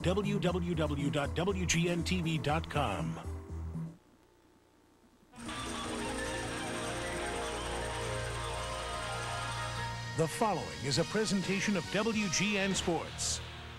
www.wgntv.com. The following is a presentation of WGN Sports.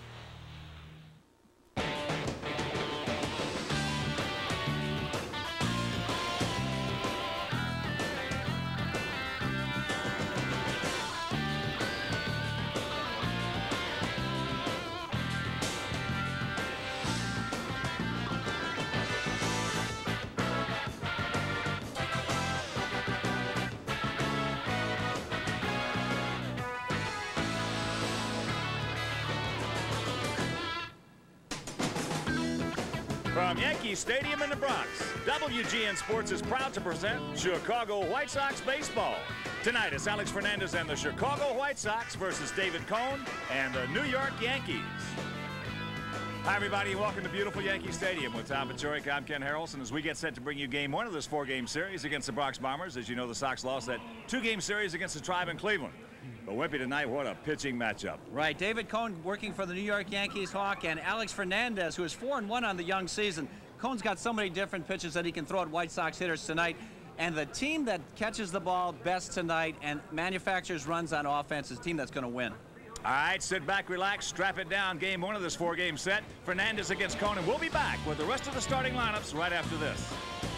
From Yankee Stadium in the Bronx, WGN Sports is proud to present Chicago White Sox baseball. Tonight, it's Alex Fernandez and the Chicago White Sox versus David Cone and the New York Yankees. Hi, everybody. Welcome to beautiful Yankee Stadium. With Tom Paciorek, I'm Ken Harrelson as we get set to bring you game one of this four-game series against the Bronx Bombers. As you know, the Sox lost that two-game series against the Tribe in Cleveland. But Wimpy, tonight, what a pitching matchup. Right, David Cone working for the New York Yankees Hawk, and Alex Fernandez, who is 4-1 on the young season. Cone's got so many different pitches that he can throw at White Sox hitters tonight. And the team that catches the ball best tonight and manufactures runs on offense is the team that's going to win. All right, sit back, relax, strap it down. Game one of this four-game set. Fernandez against Cone, and we'll be back with the rest of the starting lineups right after this.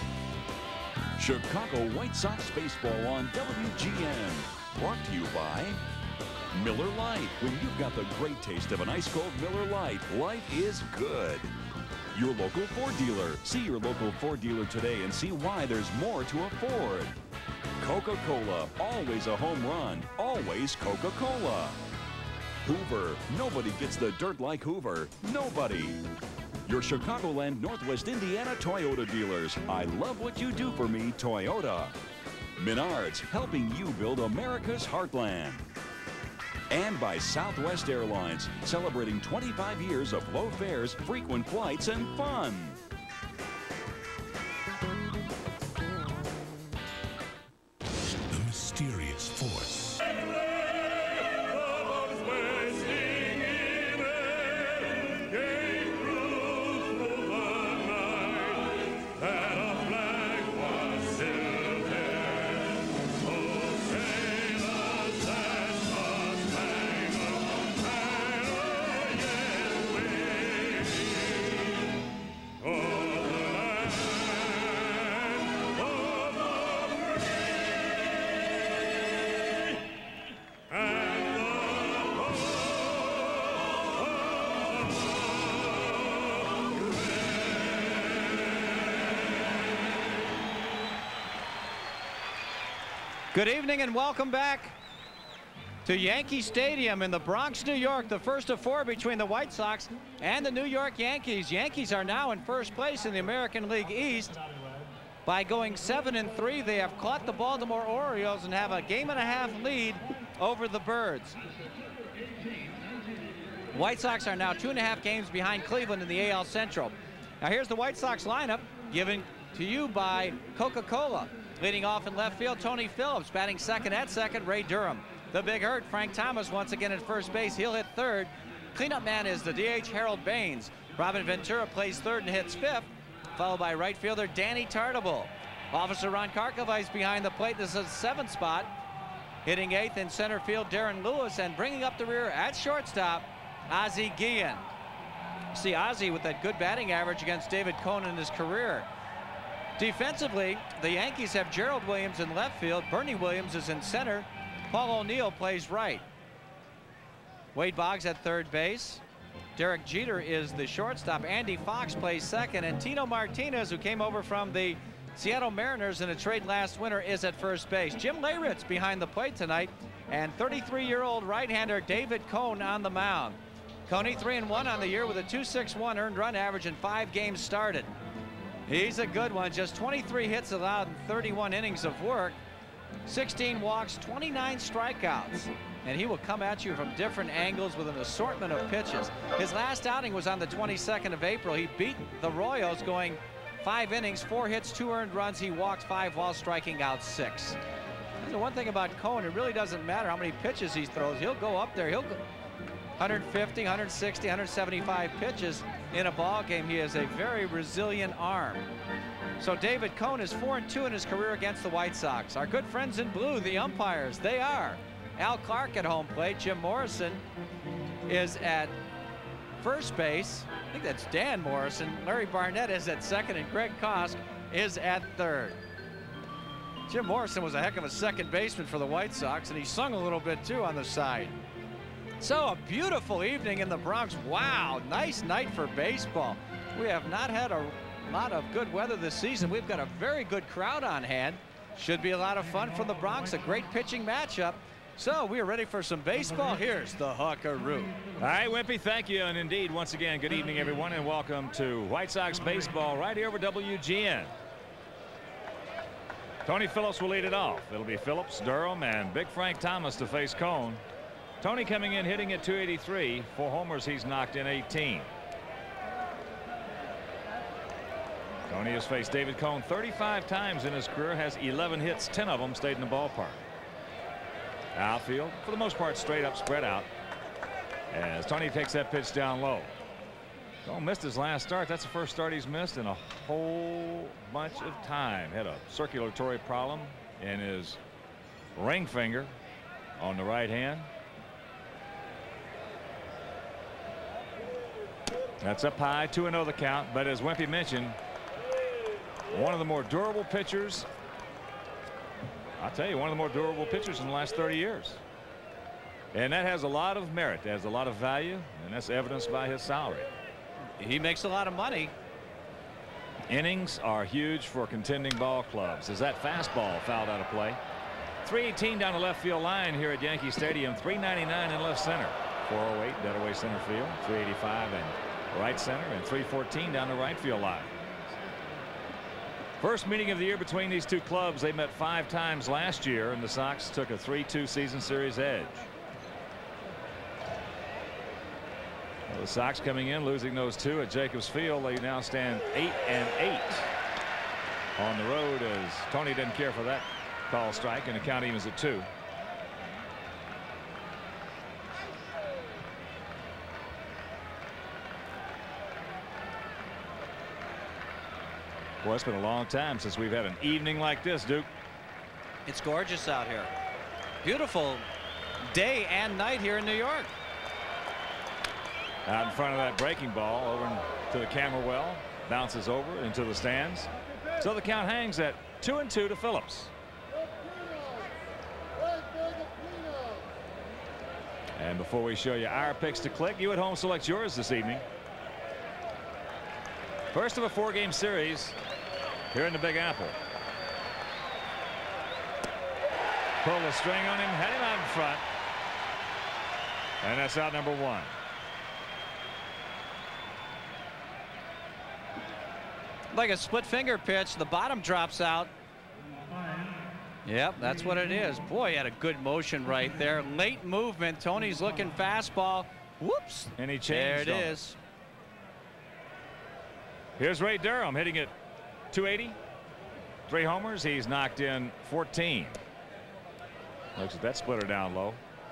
Chicago White Sox baseball on WGN. Brought to you by Miller Lite. When you've got the great taste of an ice-cold Miller Lite, life is good. Your local Ford dealer. See your local Ford dealer today and see why there's more to afford. Coca-Cola, always a home run, always Coca-Cola. Hoover, nobody gets the dirt like Hoover. Nobody. Your Chicagoland, Northwest Indiana Toyota dealers. I love what you do for me, Toyota. Menards, helping you build America's heartland. And by Southwest Airlines, celebrating 25 years of low fares, frequent flights, and fun. The mysterious force. Good evening and welcome back to Yankee Stadium in the Bronx, New York. The first of four between the White Sox and the New York Yankees. Yankees are now in first place in the American League East. By going 7-3, they have caught the Baltimore Orioles and have a game-and-a-half lead over the Birds. White Sox are now 2.5 games behind Cleveland in the AL Central. Now here's the White Sox lineup given to you by Coca-Cola. Leading off in left field, Tony Phillips. Batting second at second, Ray Durham. The big hurt, Frank Thomas, once again at first base. He'll hit third. Cleanup man is the DH, Harold Baines. Robin Ventura plays third and hits fifth, followed by right fielder Danny Tartabull. Officer Ron Karkovice behind the plate. This is the seventh spot. Hitting eighth in center field, Darren Lewis. And bringing up the rear at shortstop, Ozzie Guillen. See Ozzie with that good batting average against David Cone in his career. Defensively, the Yankees have Gerald Williams in left field. Bernie Williams is in center. Paul O'Neill plays right. Wade Boggs at third base. Derek Jeter is the shortstop. Andy Fox plays second. And Tino Martinez, who came over from the Seattle Mariners in a trade last winter, is at first base. Jim Leyritz behind the plate tonight. And 33-year-old right-hander David Cone on the mound. Cone 3-1 on the year with a .261 earned run average in 5 games started. He's a good one. Just 23 hits allowed in 31 innings of work. 16 walks, 29 strikeouts. And he will come at you from different angles with an assortment of pitches. His last outing was on the 22nd of April. He beat the Royals going 5 innings, 4 hits, 2 earned runs. He walked 5 while striking out 6. And the one thing about Cone, it really doesn't matter how many pitches he throws. He'll go up there. 150, 160, 175 pitches in a ball game. He has a very resilient arm. So David Cone is 4-2 in his career against the White Sox. Our good friends in blue, the umpires, they are Al Clark at home plate. Jim Morrison is at first base. I think that's Dan Morrison. Larry Barnett is at second, and Greg Kosk is at third. Jim Morrison was a heck of a second baseman for the White Sox, and he sung a little bit too on the side. So a beautiful evening in the Bronx. Wow, nice night for baseball. We have not had a lot of good weather this season. We've got a very good crowd on hand. Should be a lot of fun from the Bronx. A great pitching matchup. So we are ready for some baseball. Here's the Huckaroo. All right, Wimpy, thank you. And indeed, once again, good evening, everyone, and welcome to White Sox baseball right here over WGN. Tony Phillips will lead it off. It'll be Phillips, Durham, and Big Frank Thomas to face Cone. Tony coming in hitting at 283. 4 homers, he's knocked in 18. Tony has faced David Cone 35 times in his career, has 11 hits, 10 of them stayed in the ballpark. Outfield, for the most part, straight up, spread out, as Tony takes that pitch down low. Cone missed his last start. That's the first start he's missed in a whole bunch of time. Had a circulatory problem in his ring finger on the right hand. That's up high, 2-0 the count. But as Wimpy mentioned, one of the more durable pitchers. I'll tell you, one of the more durable pitchers in the last 30 years. And that has a lot of merit. It has a lot of value, and that's evidenced by his salary. He makes a lot of money. Innings are huge for contending ball clubs. As that fastball fouled out of play. 318 down the left field line here at Yankee Stadium. 399 in left center. 408 dead away center field. 385 in right center, and 314 down the right field line. First meeting of the year between these two clubs. They met 5 times last year, and the Sox took a 3-2 season series edge. Well, the Sox coming in, losing those 2 at Jacobs Field. They now stand 8-8 on the road, as Tony didn't care for that call strike, and the count evens at 2. Boy, it's been a long time since we've had an evening like this, Duke. It's gorgeous out here. Beautiful day and night here in New York. Out in front of that breaking ball, over to the camera well, bounces over into the stands. So the count hangs at 2-2 to Phillips. And before we show you our picks to click, you at home select yours this evening. First of a 4-game series here in the Big Apple. Pull the string on him, had him out in front. And that's out number 1. Like a split finger pitch, the bottom drops out. Yep, that's what it is. Boy, he had a good motion right there. Late movement. Tony's looking fastball. Whoops. And he changed. There it is. Here's Ray Durham hitting at 280. 3 homers. He's knocked in 14. Looks at that splitter down low.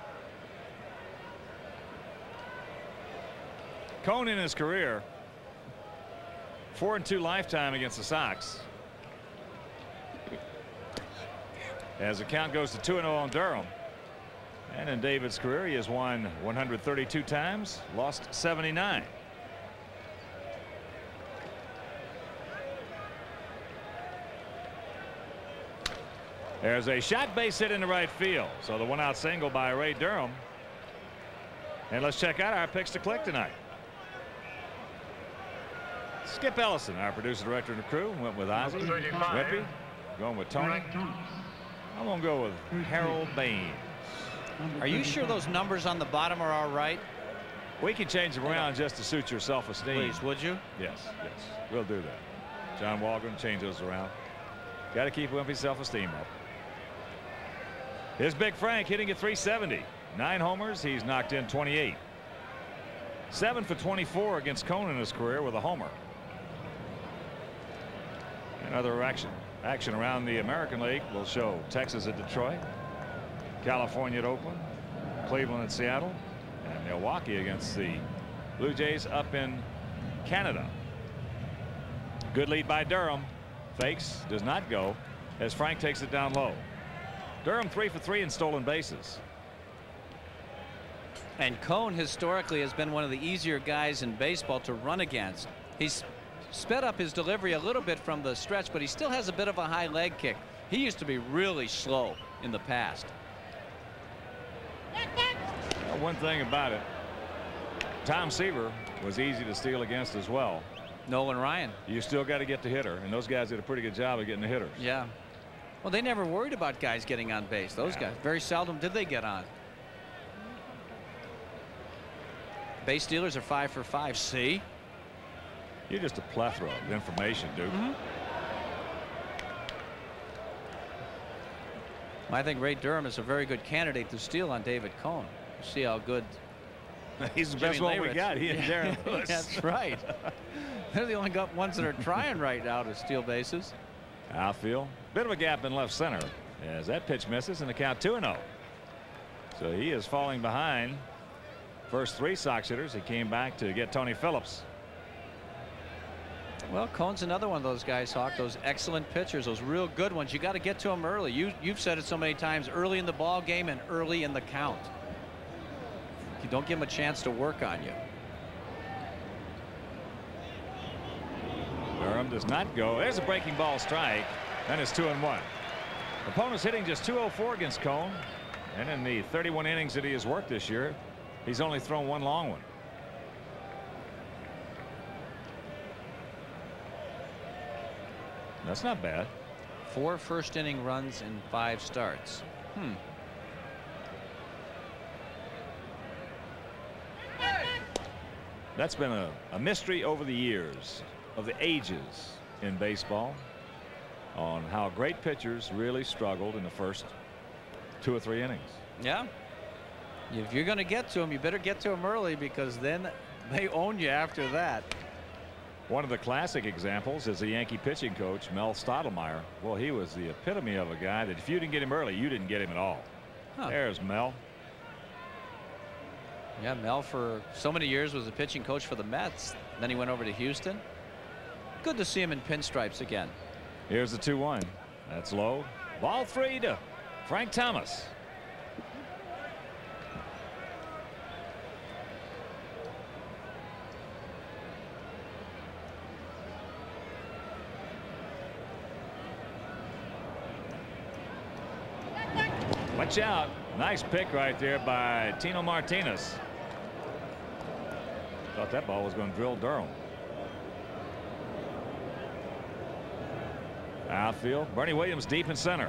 Cone in his career, 4-2 lifetime against the Sox. As the count goes to 2-0 on Durham. And in David's career, he has won 132 times, lost 79. There's a shot base hit into right field. So the 1-out single by Ray Durham. And let's check out our picks to click tonight. Skip Ellison, our producer, director, and the crew, went with Ozzie. Wimpy going with Tony. I'm going to go with Harold Baines. Are you sure those numbers on the bottom are all right? We can change them around just to suit your self-esteem. Please, would you? Yes, we'll do that. John Walgren, change those around. Got to keep Wimpy's self-esteem up. Here's Big Frank hitting at 370. 9 homers. He's knocked in 28. 7 for 24 against Cone in his career with a homer. And other action around the American League will show Texas at Detroit, California at Oakland, Cleveland at Seattle, And Milwaukee against the Blue Jays up in Canada. Good lead by Durham. Fakes, does not go as Frank takes it down low. Durham 3 for 3 in stolen bases. And Cone historically has been one of the easier guys in baseball to run against. He's sped up his delivery a little bit from the stretch, but he still has a bit of a high leg kick. He used to be really slow in the past. Well, one thing about it, Tom Seaver was easy to steal against as well. Nolan Ryan. You still got to get the hitter, and those guys did a pretty good job of getting the hitters. Yeah. Well, they never worried about guys getting on base. Those guys, very seldom did they get on. Base stealers are 5 for 5. See? You're just a plethora of information, dude. I think Ray Durham is a very good candidate to steal on David Cone. See how good. He's the best one we got. He and Darren Lewis. That's right. They're the only ones that are trying right now to steal bases. Outfield. Bit of a gap in left center as that pitch misses and the count 2-0. So he is falling behind first 3 Sox hitters. He came back to get Tony Phillips. Well, Cone's another one of those guys, Hawk, those excellent pitchers, those real good ones. You got to get to them early. You've said it so many times, early in the ball game and early in the count. You don't give them a chance to work on you. Durham does not go. There's a breaking ball strike, and it's 2-1. Opponent's hitting just .204 against Cone, and in the 31 innings that he has worked this year, he's only thrown 1 long one. That's not bad. 4 first inning runs in 5 starts. That's been a mystery over the years, of the ages in baseball, on how great pitchers really struggled in the first 2 or 3 innings. Yeah. If you're going to get to them, you better get to them early, because then they own you after that. One of the classic examples is the Yankee pitching coach, Mel Stottlemyre. Well, he was the epitome of a guy that if you didn't get him early, you didn't get him at all. There's Mel. Yeah, Mel for so many years was a pitching coach for the Mets. Then he went over to Houston. Good to see him in pinstripes again. Here's the 2-1. That's low. Ball 3 to Frank Thomas. Watch out. Nice pick right there by Tino Martinez. Thought that ball was going to drill Durham. Outfield. Bernie Williams deep in center.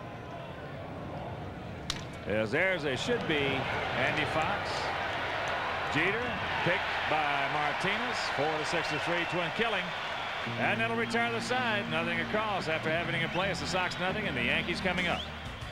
As there's a should be Andy Fox. Jeter picked by Martinez. 4-6-3 twin killing. And it'll return to the side. Nothing across after having in play. It's the Sox nothing and the Yankees coming up.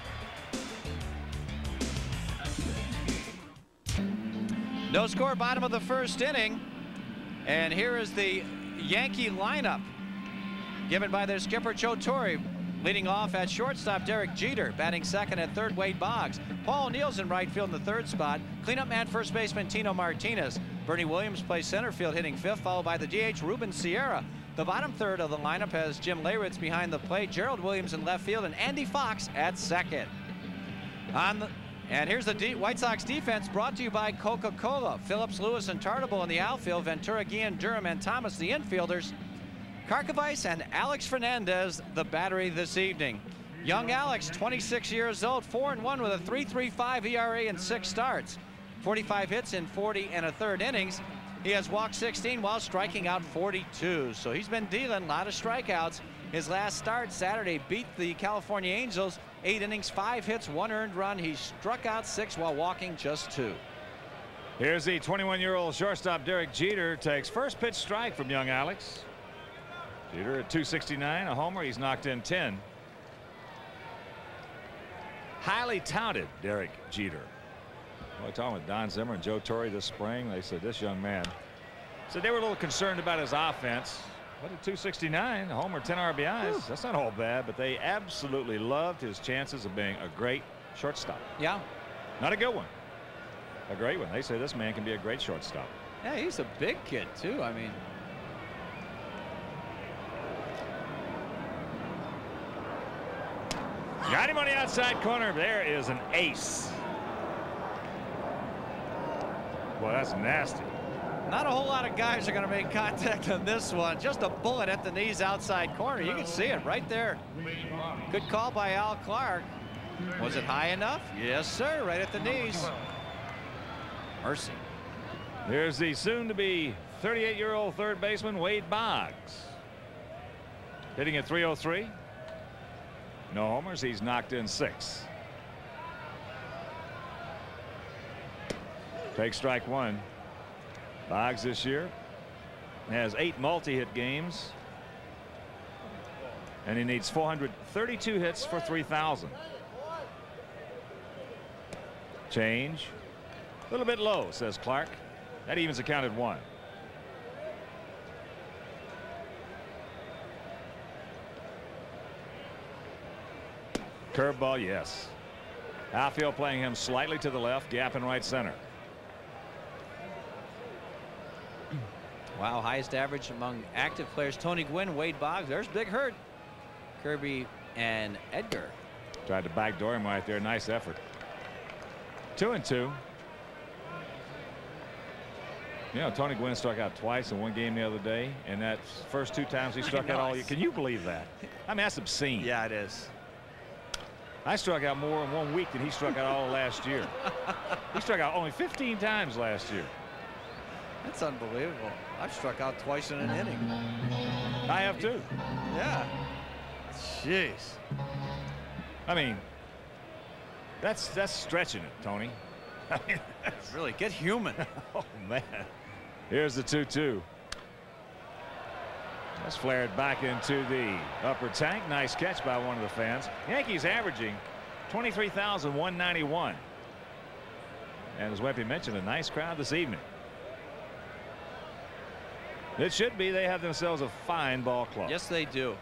No score, bottom of the first inning. And here is the Yankee lineup given by their skipper Joe Torre. Leading off at shortstop, Derek Jeter. Batting second at third, Wade Boggs. Paul O'Neill's in right field in the 3rd spot. Cleanup man, first baseman Tino Martinez. Bernie Williams plays center field, hitting 5th, followed by the DH Ruben Sierra. The bottom third of the lineup has Jim Leyritz behind the plate, Gerald Williams in left field, and Andy Fox at second. And here's the White Sox defense, brought to you by Coca-Cola. Phillips, Lewis, and Tartable in the outfield. Ventura, Guillen, Durham, and Thomas the infielders. Karkovice and Alex Fernandez the battery this evening. Young Alex, 26 years old, 4-1 with a 3.35 ERA in 6 starts. 45 hits in 40 1/3 innings. He has walked 16 while striking out 42. So he's been dealing a lot of strikeouts. His last start Saturday beat the California Angels. 8 innings, 5 hits, 1 earned run. He struck out 6 while walking just 2. Here's the 21-year-old shortstop Derek Jeter. Takes first pitch strike from young Alex. Jeter at 269, a homer. He's knocked in 10. Highly touted Derek Jeter. Well, talking with Don Zimmer and Joe Torre this spring, they said this young man said they were a little concerned about his offense. But at 269, a homer, 10 RBIs. Whew. That's not all bad, but they absolutely loved his chances of being a great shortstop. Yeah. Not a good one. a great one. They say this man can be a great shortstop. Yeah, he's a big kid too. I mean, got him on the outside corner. There is an ace. Well, that's nasty. not a whole lot of guys are going to make contact on this one. Just a bullet at the knees outside corner. You can see it right there. Good call by Al Clark. Was it high enough? Yes, sir. Right at the knees. Mercy. Here's the soon-to-be 38-year-old third baseman Wade Boggs. Hitting at .303. No homers. He's knocked in 6. Take strike one. Boggs this year has 8 multi-hit games, and he needs 432 hits for 3,000. Change. A little bit low, says Clark. That evens a count at 1. Curveball, yes. Outfield playing him slightly to the left, gap in right center. Wow, highest average among active players. Tony Gwynn, Wade Boggs. There's Big Hurt. Kirby and Edgar. Tried to backdoor him right there. Nice effort. 2-2. You know, Tony Gwynn struck out twice in one game the other day, and that's first 2 times he struck out all year. Can you believe that? I mean, that's obscene. Yeah, it is. I struck out more in 1 week than he struck out all last year. He struck out only 15 times last year. That's unbelievable. I've struck out twice in an inning. I have too. Yeah. Jeez. I mean, that's stretching it, Tony. I mean, that's really get human. Oh man. Here's the 2-2. That's flared back into the upper tank. Nice catch by one of the fans. Yankees averaging 23,191. And as Wempe mentioned, a nice crowd this evening. It should be. They have themselves a fine ball club. Yes, they do.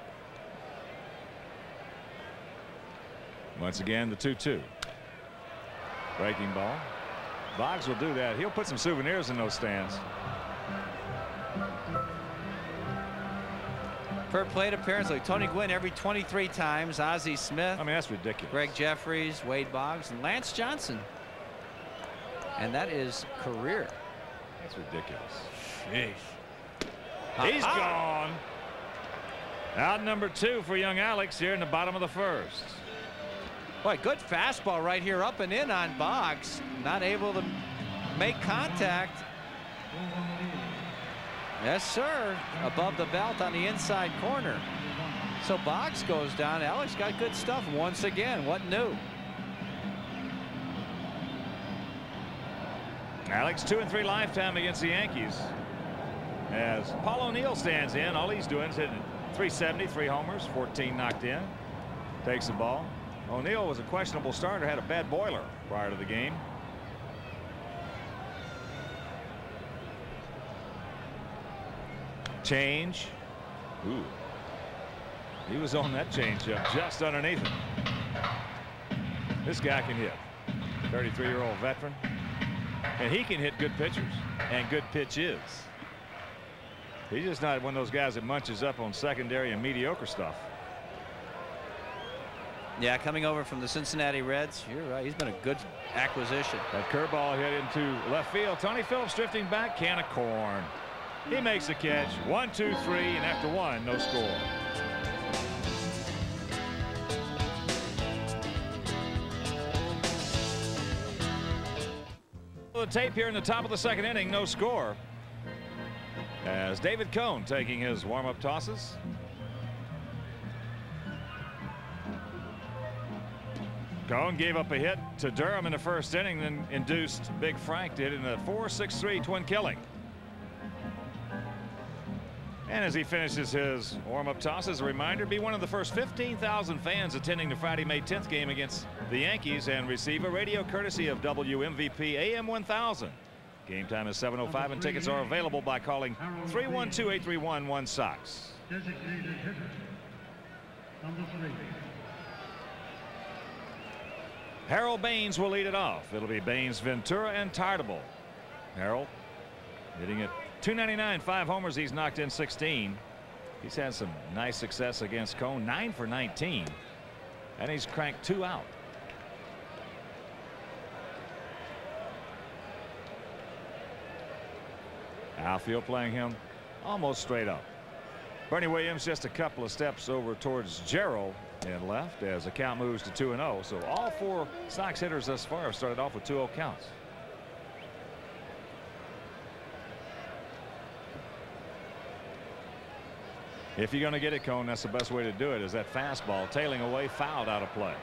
Once again, the 2-2. Breaking ball. Boggs will do that. He'll put some souvenirs in those stands. Per plate appearance, like Tony Gwynn every 23 times. Ozzie Smith. I mean, that's ridiculous. Greg Jeffries, Wade Boggs, and Lance Johnson. And that is career. That's ridiculous. Jeez. He's gone. Out number 2 for young Alex here in the bottom of the first. Boy, good fastball right here, up and in on Boggs. Not able to make contact. Yes, sir. Above the belt on the inside corner. So Boggs goes down. Alex got good stuff once again. What new? Alex 2-3 lifetime against the Yankees. As Paul O'Neill stands in, all he's doing is hitting .370, 3 homers, 14 knocked in. Takes the ball. O'Neill was a questionable starter, had a bad boiler prior to the game. Change. Ooh. He was on that changeup just underneath him. This guy can hit. 33-year-old veteran. And he can hit good pitchers and good pitches. He's just not one of those guys that munches up on secondary and mediocre stuff. Yeah, coming over from the Cincinnati Reds. You're right. He's been a good acquisition. That curveball hit into left field. Tony Phillips drifting back. Can of corn. He makes the catch. 1, 2, 3, and after 1, no score. The tape here in the top of the second inning, no score. As David Cone taking his warm-up tosses. Cone gave up a hit to Durham in the first inning, then induced Big Frank to hit in the 4-6-3 twin killing. And as he finishes his warm-up tosses, a reminder, be one of the first 15,000 fans attending the Friday, May 10th game against the Yankees and receive a radio courtesy of WMVP AM 1000. Game time is 7:05 and tickets are available by calling 312-831-1-SOX. Designated hitter, number 3. Harold Baines will lead it off. It'll be Baines, Ventura, and Tartable. Harold hitting at .299, 5 homers. He's knocked in 16. He's had some nice success against Cone, 9 for 19, and he's cranked 2 out. Outfield playing him almost straight up. Bernie Williams just a couple of steps over towards Gerald in left as the count moves to 2-0. So all 4 Sox hitters thus far have started off with 2-0 counts. If you're going to get it, Cone, that's the best way to do it, is that fastball tailing away, fouled out of play.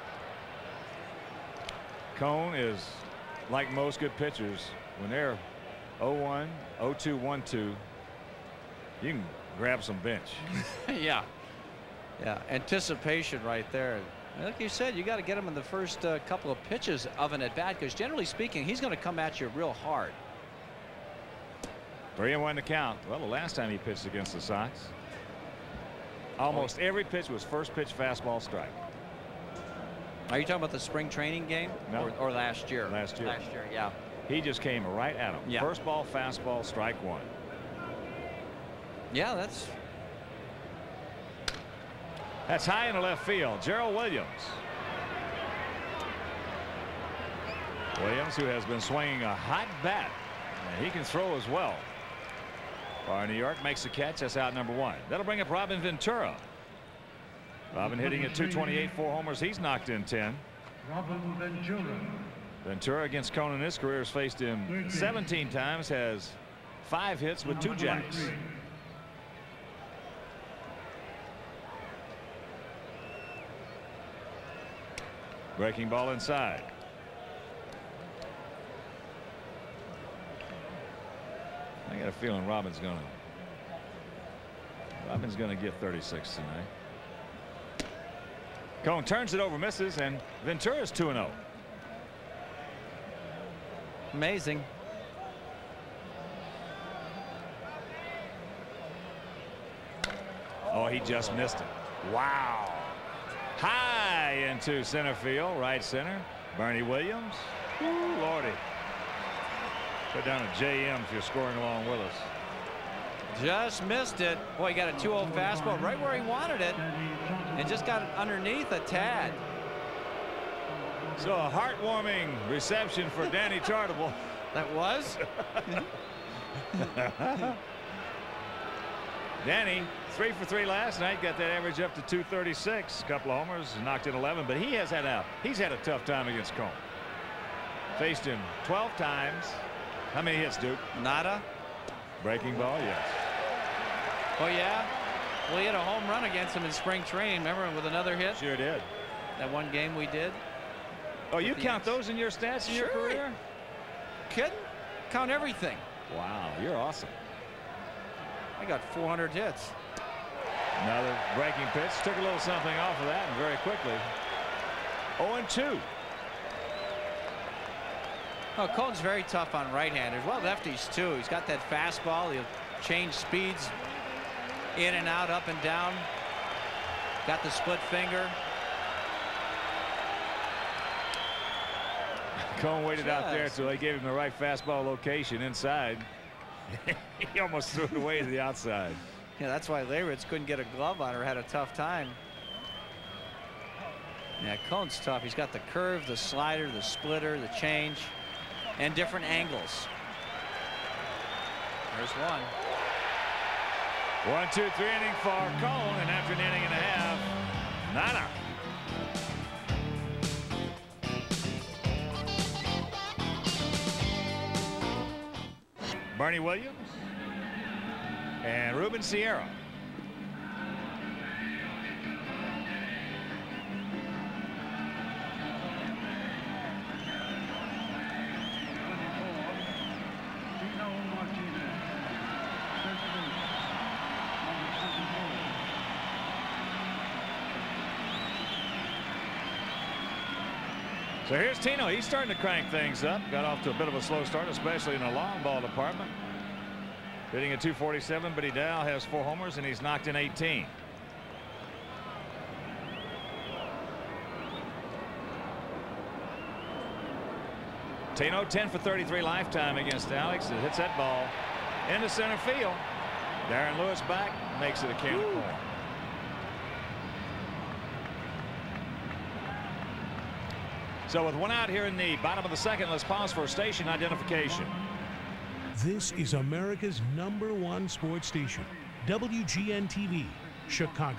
Cone is like most good pitchers when they're 0-1, 0-2, 1-2. You can grab some bench. Yeah. Anticipation right there. Like you said, you got to get him in the first couple of pitches of an at bat, because generally speaking, he's going to come at you real hard. 3-1 to count. Well, the last time he pitched against the Sox, almost every pitch was first pitch fastball strike. Are you talking about the spring training game? No. Or last year? Last year. Last year, yeah. He just came right at him. Yeah. First ball, fastball, strike 1. Yeah, that's high in the left field. Gerald Williams. Williams, who has been swinging a hot bat, and he can throw as well. New York makes the catch. That's out number 1. That'll bring up Robin Ventura. Robin hitting at .228, 4 homers. He's knocked in 10. Robin Ventura. Ventura against Cone in his career has faced him 17 times, has 5 hits with 2 jacks. Breaking ball inside. I got a feeling Robin's gonna get 36 tonight. Cone turns it over, misses, and Ventura's 2-0. amazing. Oh, he just missed it. Wow. High into center field, right center. Bernie Williams. Ooh, Lordy. Put down a JM if you're scoring along with us. Just missed it. Boy, he got a 2-0 fastball right where he wanted it, and just got it underneath a tad. So a heartwarming reception for Danny Tartable. That was. Danny 3 for 3 last night, got that average up to 236. A couple of homers, knocked in 11, but he's had a tough time against Cone. Faced him 12 times. How many hits, Duke? Nada. Breaking ball, yes. Oh yeah. Well, he had a home run against him in spring training. Remember, with another hit. Sure did. That one game we did. Oh, you count those in your stats in your career? Kidding? Count everything. Wow, you're awesome. I got 400 hits. Another breaking pitch. Took a little something off of that, and very quickly. 0-2. Oh, Cone's very tough on right-handers. Well, lefties too. He's got that fastball. He'll change speeds in and out, up and down. Got the split finger. Cone waited out there until they gave him the right fastball location inside. He almost threw it away to the outside. Yeah, that's why Leyritz couldn't get a glove on her, had a tough time. Yeah, Cone's tough. He's got the curve, the slider, the splitter, the change, and different angles. There's one. 1, 2, 3 inning for Cone, and after an inning and a half, nada. Bernie Williams and Ruben Sierra. So here's Tino. He's starting to crank things up. Got off to a bit of a slow start, especially in the long ball department. Hitting at 247, but he now has 4 homers and he's knocked in 18. Tino 10 for 33 lifetime against Alex. It hits that ball into center field. Darren Lewis back, makes it a can of corn. So with one out here in the bottom of the second, let's pause for station identification. This is America's #1 sports station, WGN TV, Chicago.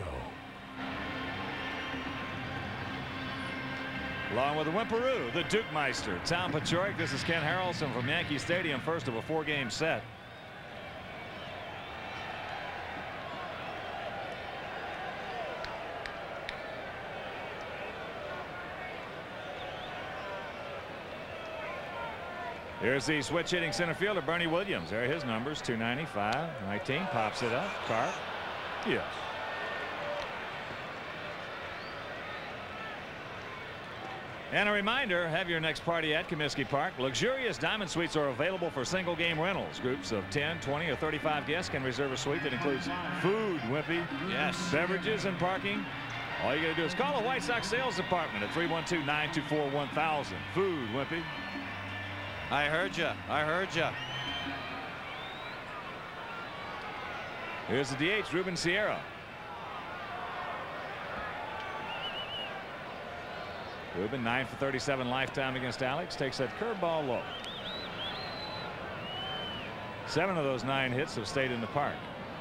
Along with the Whimperoo, the Duke Meister, Tom Pachorik. This is Ken Harrelson from Yankee Stadium, first of a 4-game set. Here's the switch hitting center fielder, Bernie Williams. There are his numbers, 295, 19, pops it up. Carp. Yes. And a reminder, have your next party at Comiskey Park. Luxurious diamond suites are available for single game rentals. Groups of 10, 20, or 35 guests can reserve a suite that includes food, Wimpy. Yes. Beverages and parking. All you got to do is call the White Sox sales department at 312-924-1000. Food, Wimpy. I heard you. I heard you. Here's the DH, Ruben Sierra. Ruben 9 for 37 lifetime against Alex. Takes that curveball low. 7 of those 9 hits have stayed in the park.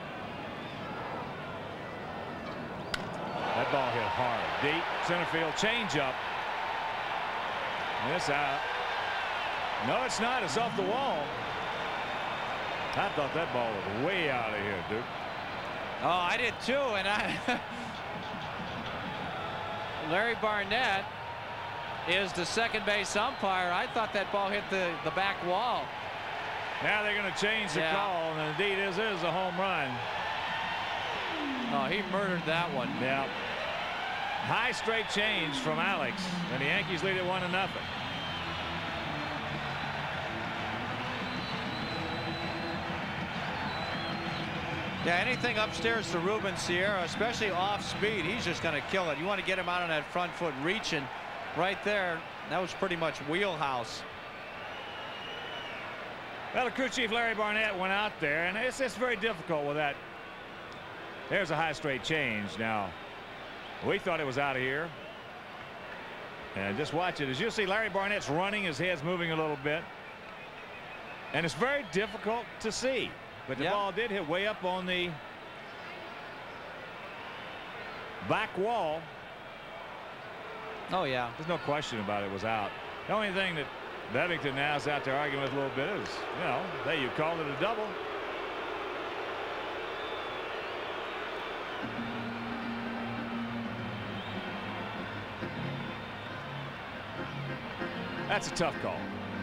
That ball hit hard. Deep center field changeup. This out. No, it's not. It's off the wall. I thought that ball was way out of here, Duke. Oh, I did too. And Larry Barnett is the second base umpire. I thought that ball hit the back wall. Now they're going to change the call, and indeed is a home run. Oh, he murdered that one. Yeah. High straight change from Alex, and the Yankees lead it 1-0. Yeah, anything upstairs to Ruben Sierra, especially off speed, he's just going to kill it. You want to get him out on that front foot reaching right there. That was pretty much wheelhouse. Well, the crew chief Larry Barnett went out there, and it's very difficult with that. There's a high straight change. Now, we thought it was out of here. And just watch it. As you see, Larry Barnett's running, his head's moving a little bit. And it's very difficult to see. But the ball did hit way up on the back wall. Oh, yeah. There's no question about it was out. The only thing that Bevington now is out there arguing with a little bit is, you know, hey, you called it a double. That's a tough call.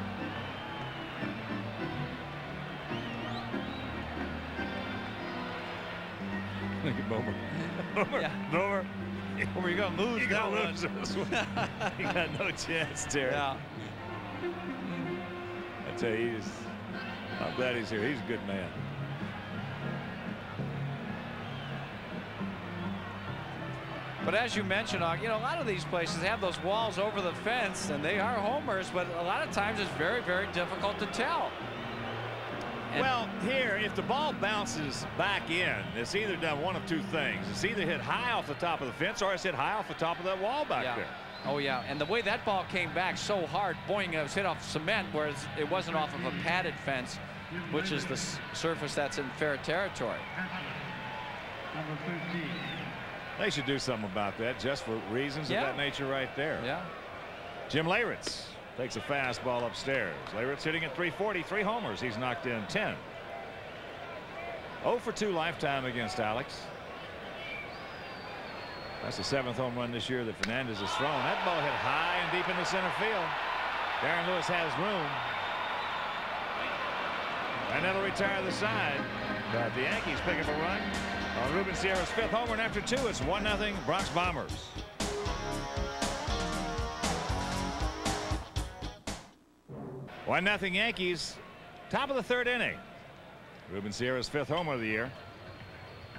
Look at Boomer. Boomer. Boomer, you're going to lose that one. This one. He got no chance, Terry. Yeah. I tell you, I'm glad he's here. He's a good man. But as you mentioned, you know, a lot of these places have those walls over the fence, and they are homers, but a lot of times it's very, very difficult to tell. And well, here, if the ball bounces back in, it's either done one of two things. It's either hit high off the top of the fence, or it's hit high off the top of that wall back there. Oh, yeah. And the way that ball came back so hard, boing, it was hit off cement, whereas it wasn't off of a padded fence, which is the surface that's in fair territory. Number 15. They should do something about that, just for reasons of that nature right there. Yeah. Jim Leyritz takes a fastball upstairs. Leyritz hitting at 340, 3 homers. He's knocked in 10. 0 for 2 lifetime against Alex. That's the 7th home run this year that Fernandez has thrown. That ball hit high and deep into center field. Darren Lewis has room. And that'll retire the side. But the Yankees pick up a run on Ruben Sierra's 5th homer, and after 2, it's 1-0 Bronx Bombers. One nothing Yankees. Top of the 3rd inning. Ruben Sierra's 5th homer of the year.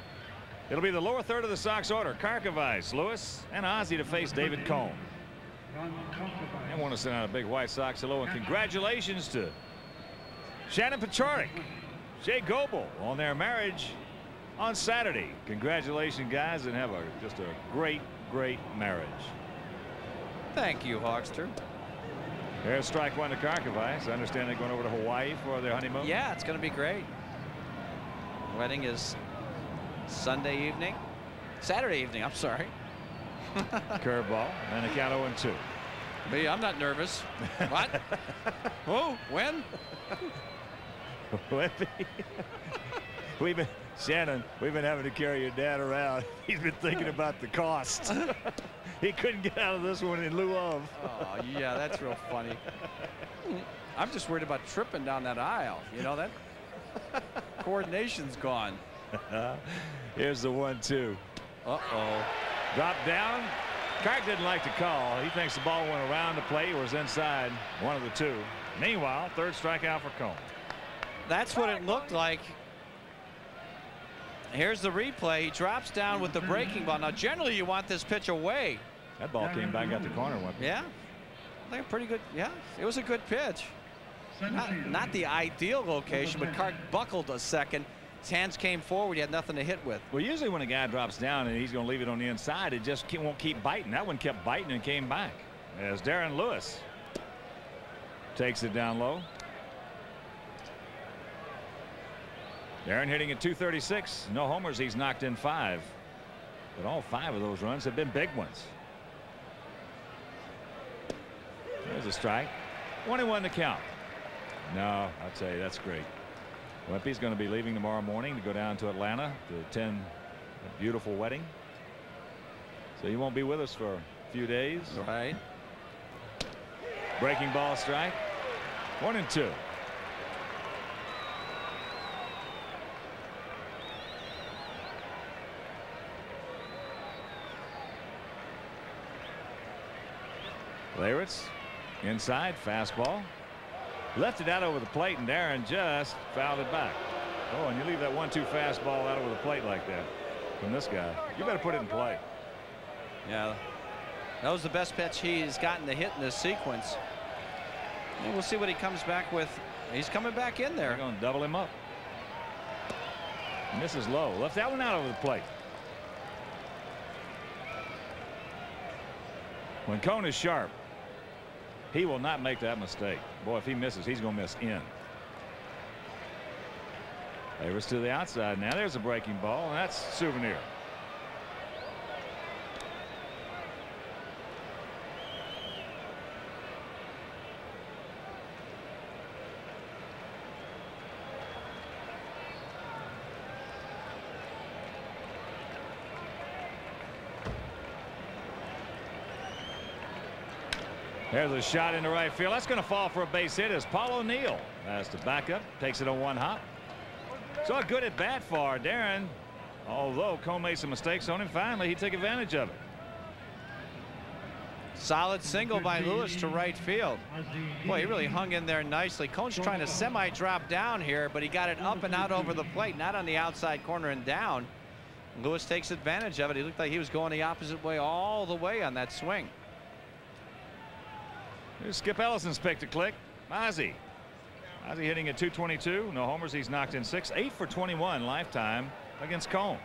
It'll be the lower third of the Sox order. Karkovice, Lewis, and Ozzie to face David Cone. I want to send out a big White Sox hello and congratulations to Shannon Pechorik, Jay Goebel on their marriage on Saturday. Congratulations, guys, and have just a great marriage. Thank you, Hawkster. There's strike one to Karkovice. I understand they're going over to Hawaii for their honeymoon. Yeah, it's going to be great. Wedding is Sunday evening. Saturday evening, I'm sorry. Curveball, and a count 0-2. Me, I'm not nervous. What? Who? When? Shannon, we've been having to carry your dad around. He's been thinking about the cost. He couldn't get out of this one in lieu of. Oh, yeah, that's real funny. I'm just worried about tripping down that aisle. You know, that coordination's gone. Here's the 1-2. Uh-oh. Drop down. Cark didn't like to call. He thinks the ball went around the plate or was inside one of the two. Meanwhile, third strikeout for Cone. That's what it looked like. Here's the replay. He drops down with the breaking ball. Now, generally, you want this pitch away. That ball came back at the corner. Yeah. I think a pretty good. Yeah, it was a good pitch. Not the ideal location, but Cark buckled a second. His hands came forward. He had nothing to hit with. Well, usually when a guy drops down and he's going to leave it on the inside, it just won't keep biting. That one kept biting and came back. As Darren Lewis takes it down low. Darren hitting at 236. No homers. He's knocked in 5. But all 5 of those runs have been big ones. There's a strike. 1-1 to count. No, I'll tell you, that's great. Wempe's going to be leaving tomorrow morning to go down to Atlanta to attend a beautiful wedding. So he won't be with us for a few days. Right. Breaking ball strike. 1-2. Leyritz inside, fastball. Left it out over the plate, and Darren just fouled it back. Oh, and you leave that 1-2 fastball out over the plate like that from this guy. You better put it in play. Yeah, that was the best pitch he's gotten to hit in this sequence. And we'll see what he comes back with. He's coming back in there. They're going to double him up. Misses low. Left that one out over the plate. When Cone is sharp, he will not make that mistake. Boy, if he misses, he's going to miss in. Leyritz to the outside now. There's a breaking ball, and that's Souvenir. There's a shot into right field. That's going to fall for a base hit as Paul O'Neill has to back up, takes it on one hop. So a good at bat for Darren. Although Cone made some mistakes on him, finally he took advantage of it. Solid single by Lewis to right field. Boy, he really hung in there nicely. Cone's trying to semi-drop down here, but he got it up and out over the plate, not on the outside corner and down. Lewis takes advantage of it. He looked like he was going the opposite way all the way on that swing. Here's Skip Ellison's pick to click. Ozzie hitting at 222. No homers. He's knocked in 6. 8 for 21 lifetime against Cone.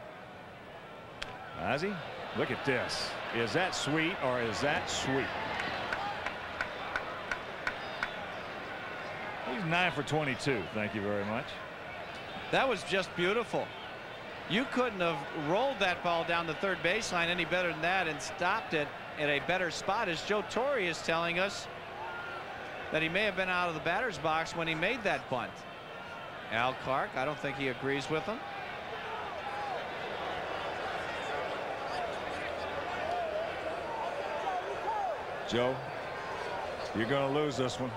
Ozzie, look at this. Is that sweet or is that sweet? He's 9 for 22. Thank you very much. That was just beautiful. You couldn't have rolled that ball down the third baseline any better than that and stopped it in a better spot, as Joe Torre is telling us that he may have been out of the batter's box when he made that bunt. Al Clark, I don't think he agrees with him. Joe, you're going to lose this one.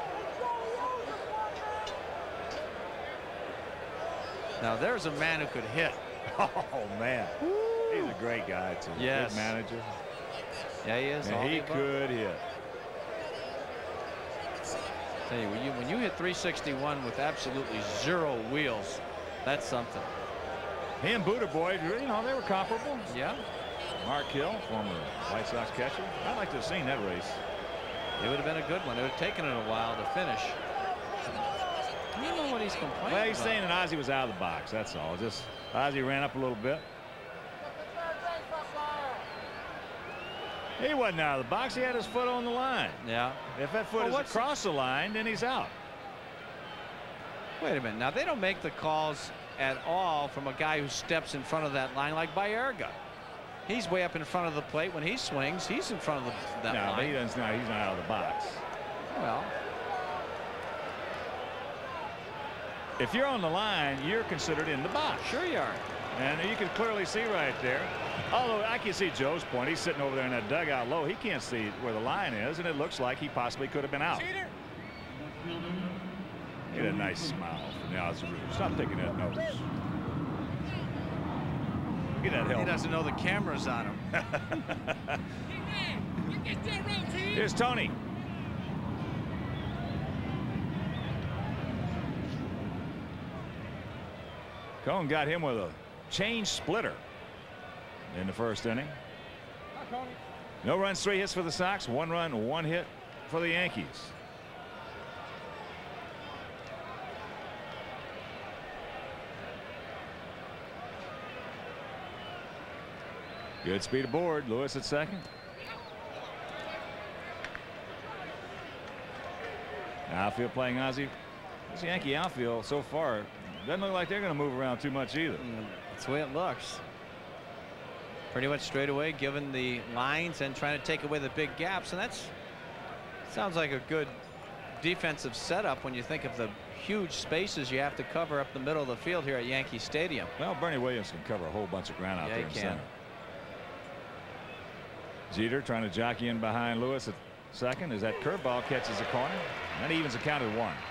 Now there's a man who could hit. Oh man, he's a great guy too. Yes. Good manager. Yeah, he is. And he could hit. Tell you, when you hit 361 with absolutely 0 wheels, that's something. He and Buddha Boy, you know, they were comparable. Yeah. Mark Hill, former White Sox catcher. I'd like to have seen that race. It would have been a good one. It would have taken it a while to finish. I don't know what he's complaining Well, he's about. saying that Ozzie was out of the box. That's all. Just Ozzie ran up a little bit. He wasn't out of the box. He had his foot on the line. Yeah. If that foot is across the line, then he's out. Wait a minute. Now, they don't make the calls at all from a guy who steps in front of that line like Baerga. He's way up in front of the plate. When he swings, he's in front of that line. No, but he's not out of the box. Well, if you're on the line, you're considered in the box. sure you are. And you can clearly see right there. Although I can see Joe's point. He's sitting over there in that dugout low. He can't see where the line is, and it looks like he possibly could have been out. Get a nice smile from the Ozzie. Stop taking that nose. Get that help. He doesn't know the camera's on him. Here's Tony. Cone got him with a change splitter in the first inning. No runs, 3 hits for the Sox. 1 run, 1 hit for the Yankees. Good speed aboard. Lewis at second. Outfield playing Ozzie. This Yankee outfield so far doesn't look like they're going to move around too much either. That's the way it looks. Pretty much straight away, given the lines and trying to take away the big gaps, and that's sounds like a good defensive setup when you think of the huge spaces you have to cover up the middle of the field here at Yankee Stadium. Well, Bernie Williams can cover a whole bunch of ground out there in he can. center. Jeter trying to jockey in behind Lewis at second as that curveball catches a corner. And that evens the count at 1.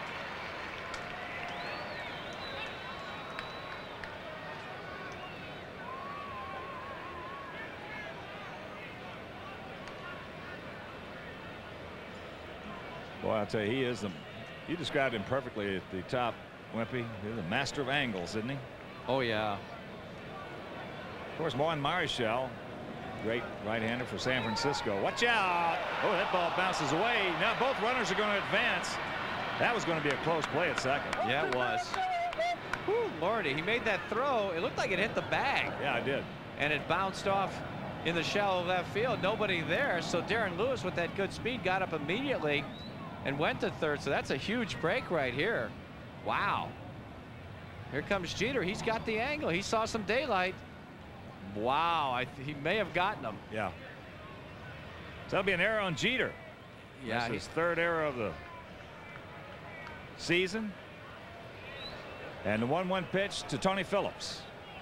Boy, I'll tell you, you described him perfectly at the top, Wimpy. He's a master of angles, isn't he? Oh, yeah. Of course, Juan Marichal, great right-hander for San Francisco. Watch out. Oh, that ball bounces away. Now both runners are going to advance. That was going to be a close play at second. Yeah, it was. Whew, Lordy, he made that throw. It looked like it hit the bag. Yeah, it did. And it bounced off in the shallow left field. Nobody there. So Darren Lewis, with that good speed, got up immediately and went to third. So that's a huge break right here. Wow. Here comes Jeter. He's got the angle. He saw some daylight. Wow. He may have gotten him. Yeah. So that'll be an error on Jeter. Yeah. That's his 3rd error of the season. And the 1-1 pitch to Tony Phillips.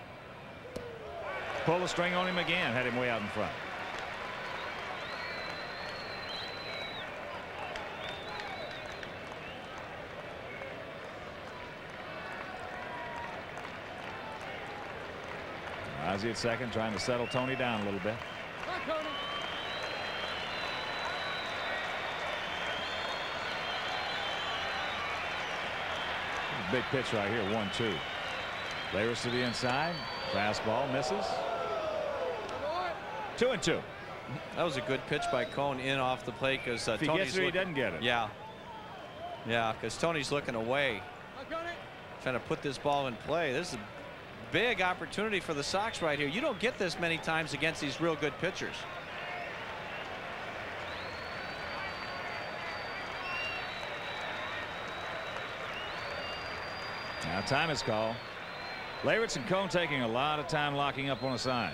Pull the string on him again. Had him way out in front. Ozzie at second, trying to settle Tony down a little bit. Big pitch right here, 1-2. Layers to the inside. Fastball misses. 2-2. That was a good pitch by Cone in off the plate because if he Tony's gets it, he doesn't get it. Yeah. Yeah, because Tony's looking away. Trying to put this ball in play. This is a big opportunity for the Sox right here. You don't get this many times against these real good pitchers. Now time is called. Leyritz and Cone taking a lot of time locking up on a sign.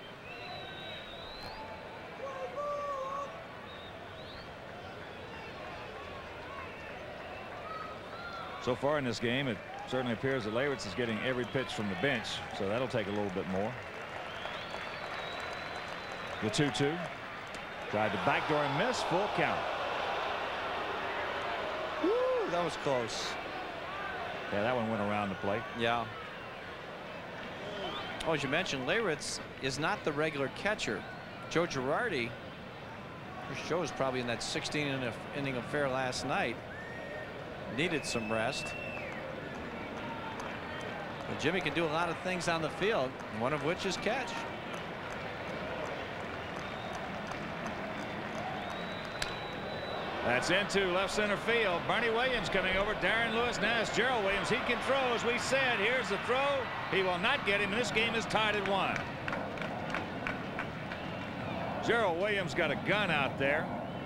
So far in this game, it certainly appears that Leyritz is getting every pitch from the bench, so that'll take a little bit more. The 2-2. Tried to backdoor and miss. Full count. Woo, that was close. Yeah, that one went around the plate. Yeah. Oh, as you mentioned, Leyritz is not the regular catcher. Joe Girardi, Joe was probably in that 16th inning affair last night. Needed some rest. But Jimmy can do a lot of things on the field, one of which is catch. That's into left center field. Bernie Williams coming over. Darren Lewis. Now it's Gerald Williams. He can throw, as we said. Here's the throw. He will not get him, and this game is tied at 1. Gerald Williams got a gun out there.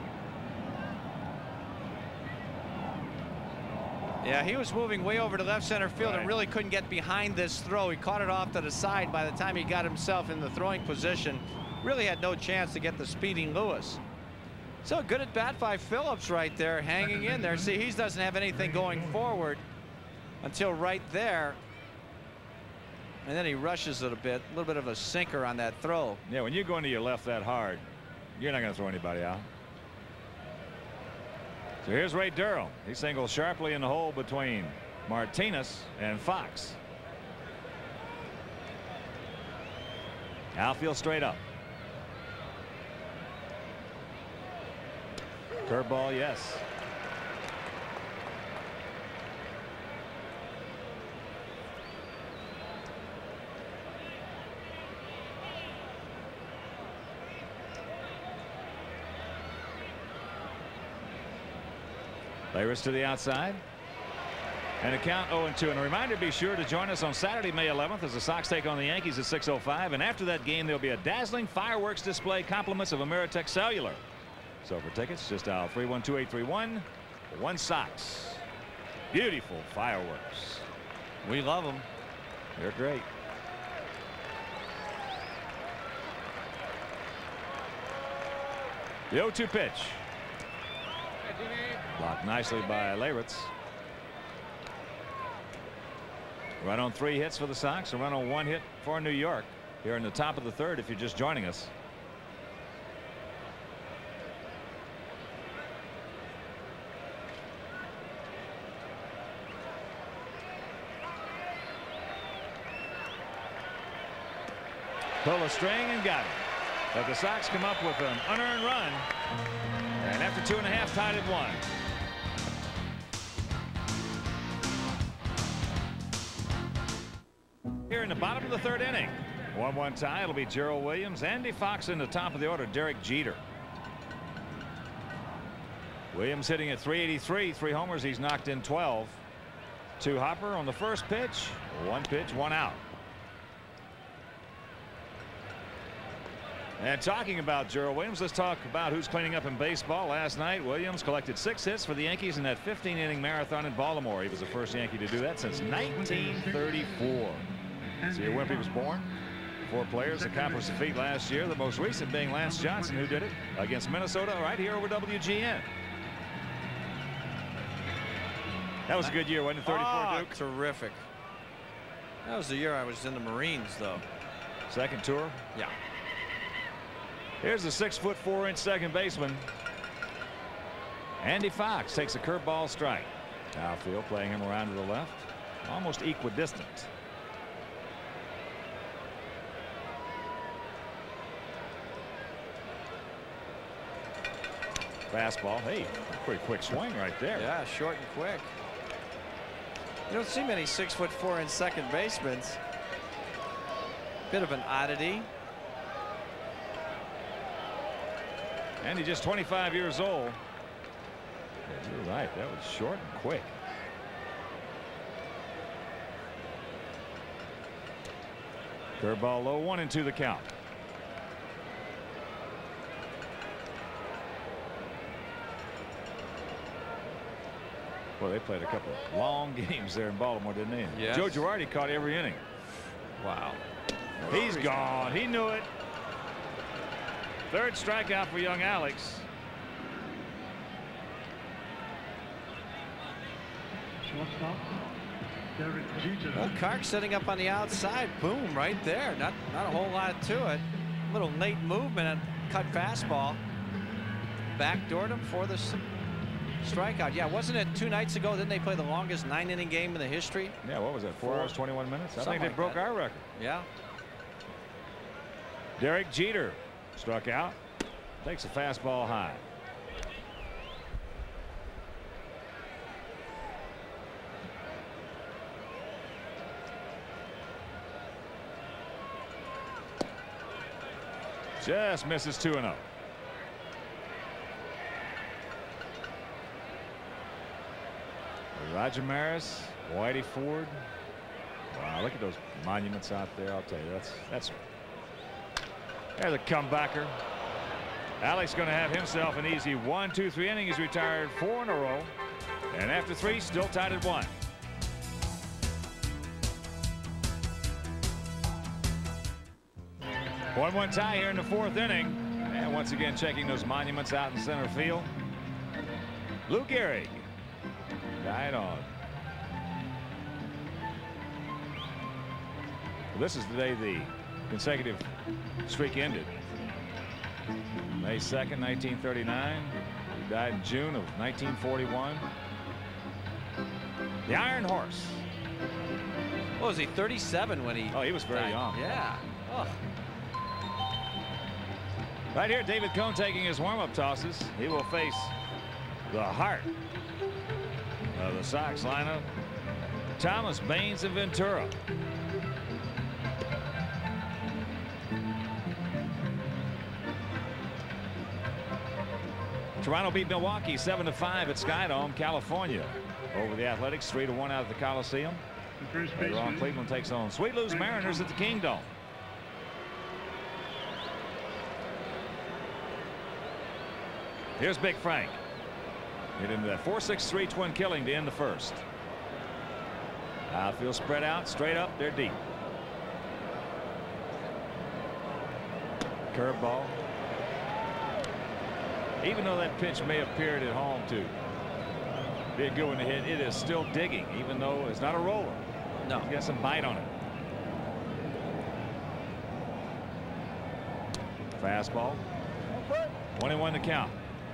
Yeah, he was moving way over to left center field and really couldn't get behind this throw. He caught it off to the side by the time he got himself in the throwing position. Really had no chance to get the speeding Lewis. So good at bat by Phillips right there, hanging in there. See, he doesn't have anything going forward until right there. And then he rushes it a little bit of a sinker on that throw. Yeah, when you go into your left that hard, you're not going to throw anybody out. So here's Ray Durrell. He singles sharply in the hole between Martinez and Fox. Outfield straight up. Curveball, yes. Layers to the outside. And a count 0-2. And a reminder, be sure to join us on Saturday, May 11th, as the Sox take on the Yankees at 6:05. And after that game, there'll be a dazzling fireworks display, compliments of Ameritech Cellular. So for tickets, just dial 312-831-1 Sox. Beautiful fireworks. We love them. They're great. The 0-2 pitch. Blocked nicely by Leyritz. Run on 3 hits for the Sox, a run on 1 hit for New York here in the top of the 3rd if you're just joining us. Pull a string and got it. But the Sox come up with an unearned run. And after 2.5, tied at 1. Here in the bottom of the 3rd inning. 1-1 tie. It'll be Gerald Williams, Andy Fox in the top of the order, Derek Jeter. Williams hitting at .383, 3 homers. He's knocked in 12. 2 hopper on the first pitch. 1 pitch, 1 out. And talking about Gerald Williams, let's talk about who's cleaning up in baseball. Last night, Williams collected 6 hits for the Yankees in that 15-inning marathon in Baltimore. He was the first Yankee to do that since 1934. See when he was born. 4 players accomplished the feat last year, the most recent being Lance Johnson, who did it against Minnesota right here over WGN. That was a good year, wasn't it? 34, Duke? Terrific. That was the year I was in the Marines, though. Second tour? Yeah. Here's the 6'4" second baseman. Andy Fox takes a curveball strike. Outfield playing him around to the left. Almost equidistant. Fastball. Hey, pretty quick swing right there. Yeah, short and quick. You don't see many 6'4" second basemen. Bit of an oddity. And he's just 25 years old. Yeah, you're right. That was short and quick. Curveball low, 1-2 the count. Well, they played a couple of long games there in Baltimore, didn't they? Yes. Joe Girardi caught every inning. Wow. He's gone. He knew it. 3rd strikeout for young Alex. Shortstop, Derek Jeter. Well, Kark setting up on the outside. Boom, right there. Not a whole lot to it. Little late movement and cut fastball. Backdoored him for the strikeout. Yeah, wasn't it 2 nights ago? Didn't they play the longest 9-inning game in the history? Yeah, what was that? 4 hours, 21 minutes? I think they broke our record. Yeah. Derek Jeter struck out. Takes a fastball high. Just misses 2-0. Roger Maris, Whitey Ford. Wow, look at those monuments out there. I'll tell you, that's there's a comebacker. Alex going to have himself an easy 1, 2, 3 innings. He's retired 4 in a row, and after 3, still tied at 1. One tie here in the 4th inning, and once again checking those monuments out in center field. Lou Gehrig died on. This is the day the consecutive streak ended. May 2nd, 1939. He died in June of 1941. The Iron Horse. What was he, 37 when he? Oh, he was very young. Yeah. Oh. Right here, David Cone taking his warm-up tosses. He will face the heart of the Sox lineup, Thomas, Baines, and Ventura. Toronto beat Milwaukee 7-5 at Skydome, California, over the Athletics, 3-1 out of the Coliseum. Later on, Cleveland takes on Sweet Lou's Mariners at the Kingdome. Here's Big Frank. Hit into that 4-6-3 twin killing to end the first. Outfield spread out, straight up, they're deep. Curveball. Even though that pitch may have appeared at home to be a good one to hit, it is still digging, even though it's not a roller. No. It's got some bite on it. Fastball. 1-1 to count.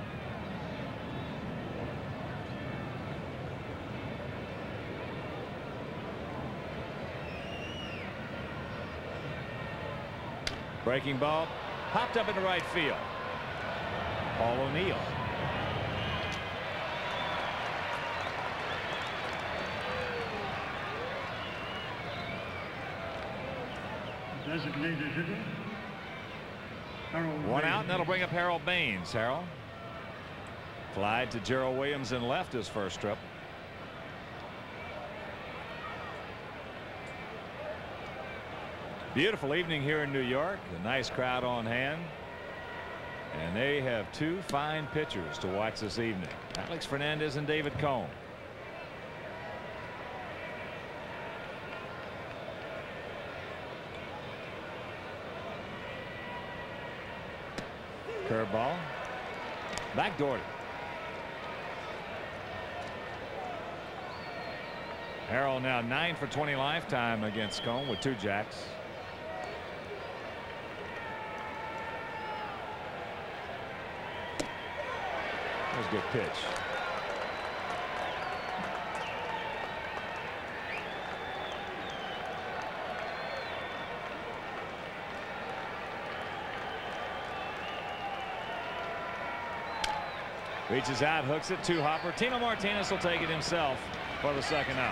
Breaking ball popped up into right field. Paul O'Neill. Designated hitter. Harold One out, Baines. and that'll bring up Harold Baines. Harold. Flied to Gerald Williams and left his first trip. Beautiful evening here in New York. A nice crowd on hand. And they have 2 fine pitchers to watch this evening. Alex Fernandez and David Cone. Curveball. Backdoored it. Harrell now 9 for 20 lifetime against Cone with 2 jacks. That was a good pitch. Reaches out, hooks it to Hopper. Tino Martinez will take it himself for the second out.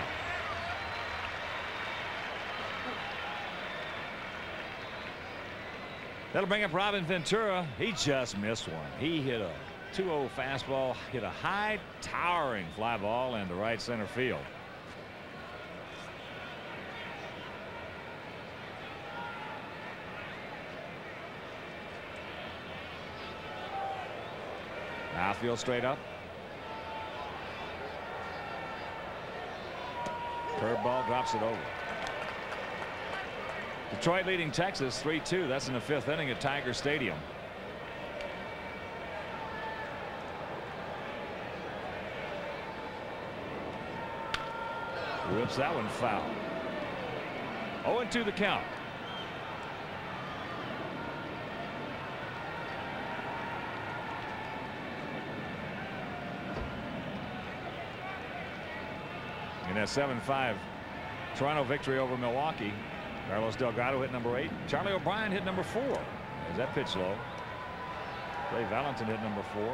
That'll bring up Robin Ventura. He just missed one. He hit a 2-0 fastball, hit a high towering fly ball into right center field. Outfield straight up. Curveball drops it over. Detroit leading Texas 3-2. That's in the 5th inning at Tiger Stadium. Whips that one foul. 0-2 the count. In that 7-5 Toronto victory over Milwaukee, Carlos Delgado hit number 8. Charlie O'Brien hit number 4. Is that pitch low? Ray Valentin hit number 4.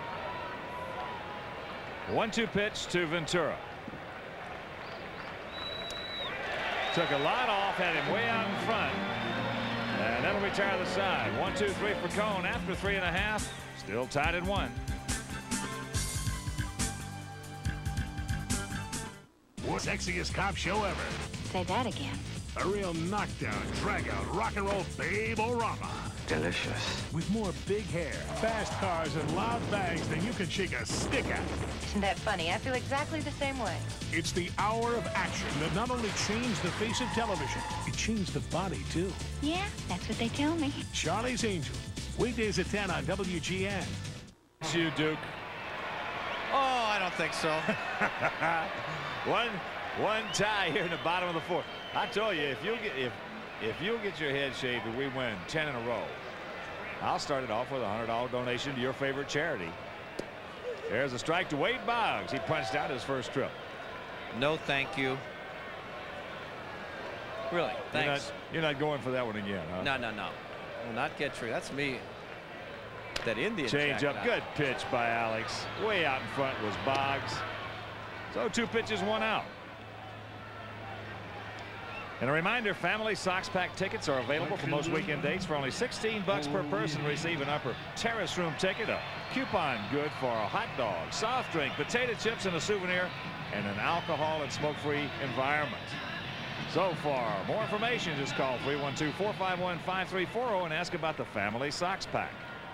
The 1-2 pitch to Ventura. Took a lot off, had him way out in front. And that'll retire the side. 1, 2, 3 for Cone after 3.5. Still tied at 1. Sexiest cop show ever. Say that again. A real knockdown, drag-out, rock and roll babe-o-rama. Delicious. With more big hair, fast cars, and loud bangs than you can shake a stick at. Isn't that funny? I feel exactly the same way. It's the hour of action that not only changed the face of television, it changed the body, too. Yeah, that's what they tell me. Charlie's Angels. Weekdays at 10 on WGN. It's you, Duke. Oh, I don't think so. One tie here in the bottom of the 4th. I told you, if you'll get your head shaved and we win 10 in a row, I'll start it off with a $100 donation to your favorite charity. There's a strike to Wade Boggs. He punched out his first trip. No, thank you. Really, thanks. You're not going for that one again, huh? No. Will not get through. That's me. That Indian change up. Good pitch by Alex. Way out in front was Boggs. So 2 pitches, 1 out. And a reminder, family Sox Pack tickets are available for most weekend dates for only $16 per person. Receive an upper terrace room ticket, a coupon good for a hot dog, soft drink, potato chips, and a souvenir, and an alcohol and smoke-free environment. So far, more information, just call 312-451-5340 and ask about the family Sox Pack.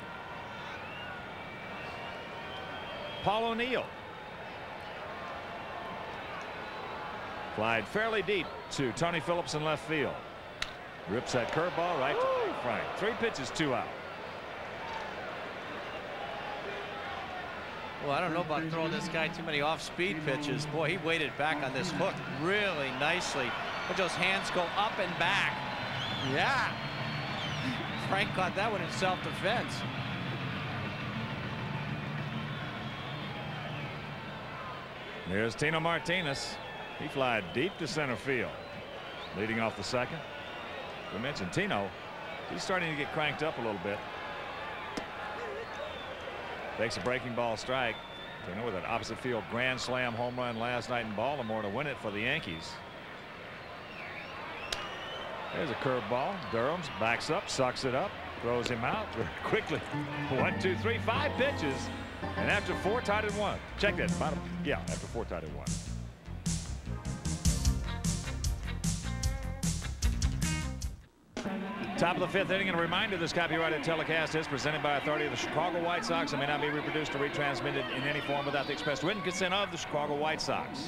Paul O'Neill. Flied fairly deep to Tony Phillips in left field. Rips that curveball right to Frank. 3 pitches, 2 out. Well, I don't know about throwing this guy too many off-speed pitches. Boy, he waited back on this hook really nicely. But those hands go up and back. Yeah. Frank caught that one in self-defense. Here's Tino Martinez. He flied deep to center field. Leading off the 2nd. We mentioned Tino. He's starting to get cranked up a little bit. Takes a breaking ball strike. Tino with an opposite field grand slam home run last night in Baltimore to win it for the Yankees. There's a curveball. Durham's backs up, sucks it up, throws him out quickly. 1, 2, 3, 5 pitches. And after 4, tied at 1. Check that. Bottom. Yeah, after 4, tied at 1. Top of the 5th inning, and a reminder, this copyrighted telecast is presented by authority of the Chicago White Sox and may not be reproduced or retransmitted in any form without the express written consent of the Chicago White Sox.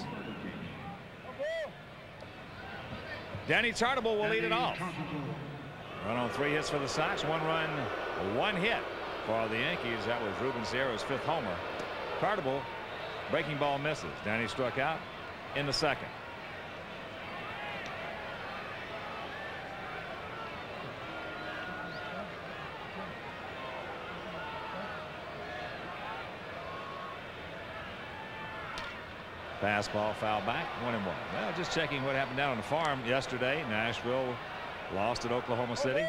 Danny Tartable will lead it off. Run on 3 hits for the Sox. 1 run, 1 hit for the Yankees. That was Ruben Sierra's 5th homer. Tartable, breaking ball misses. Danny struck out in the 2nd. Fastball foul back, 1-1. Well, just checking what happened down on the farm yesterday. Nashville lost at Oklahoma City.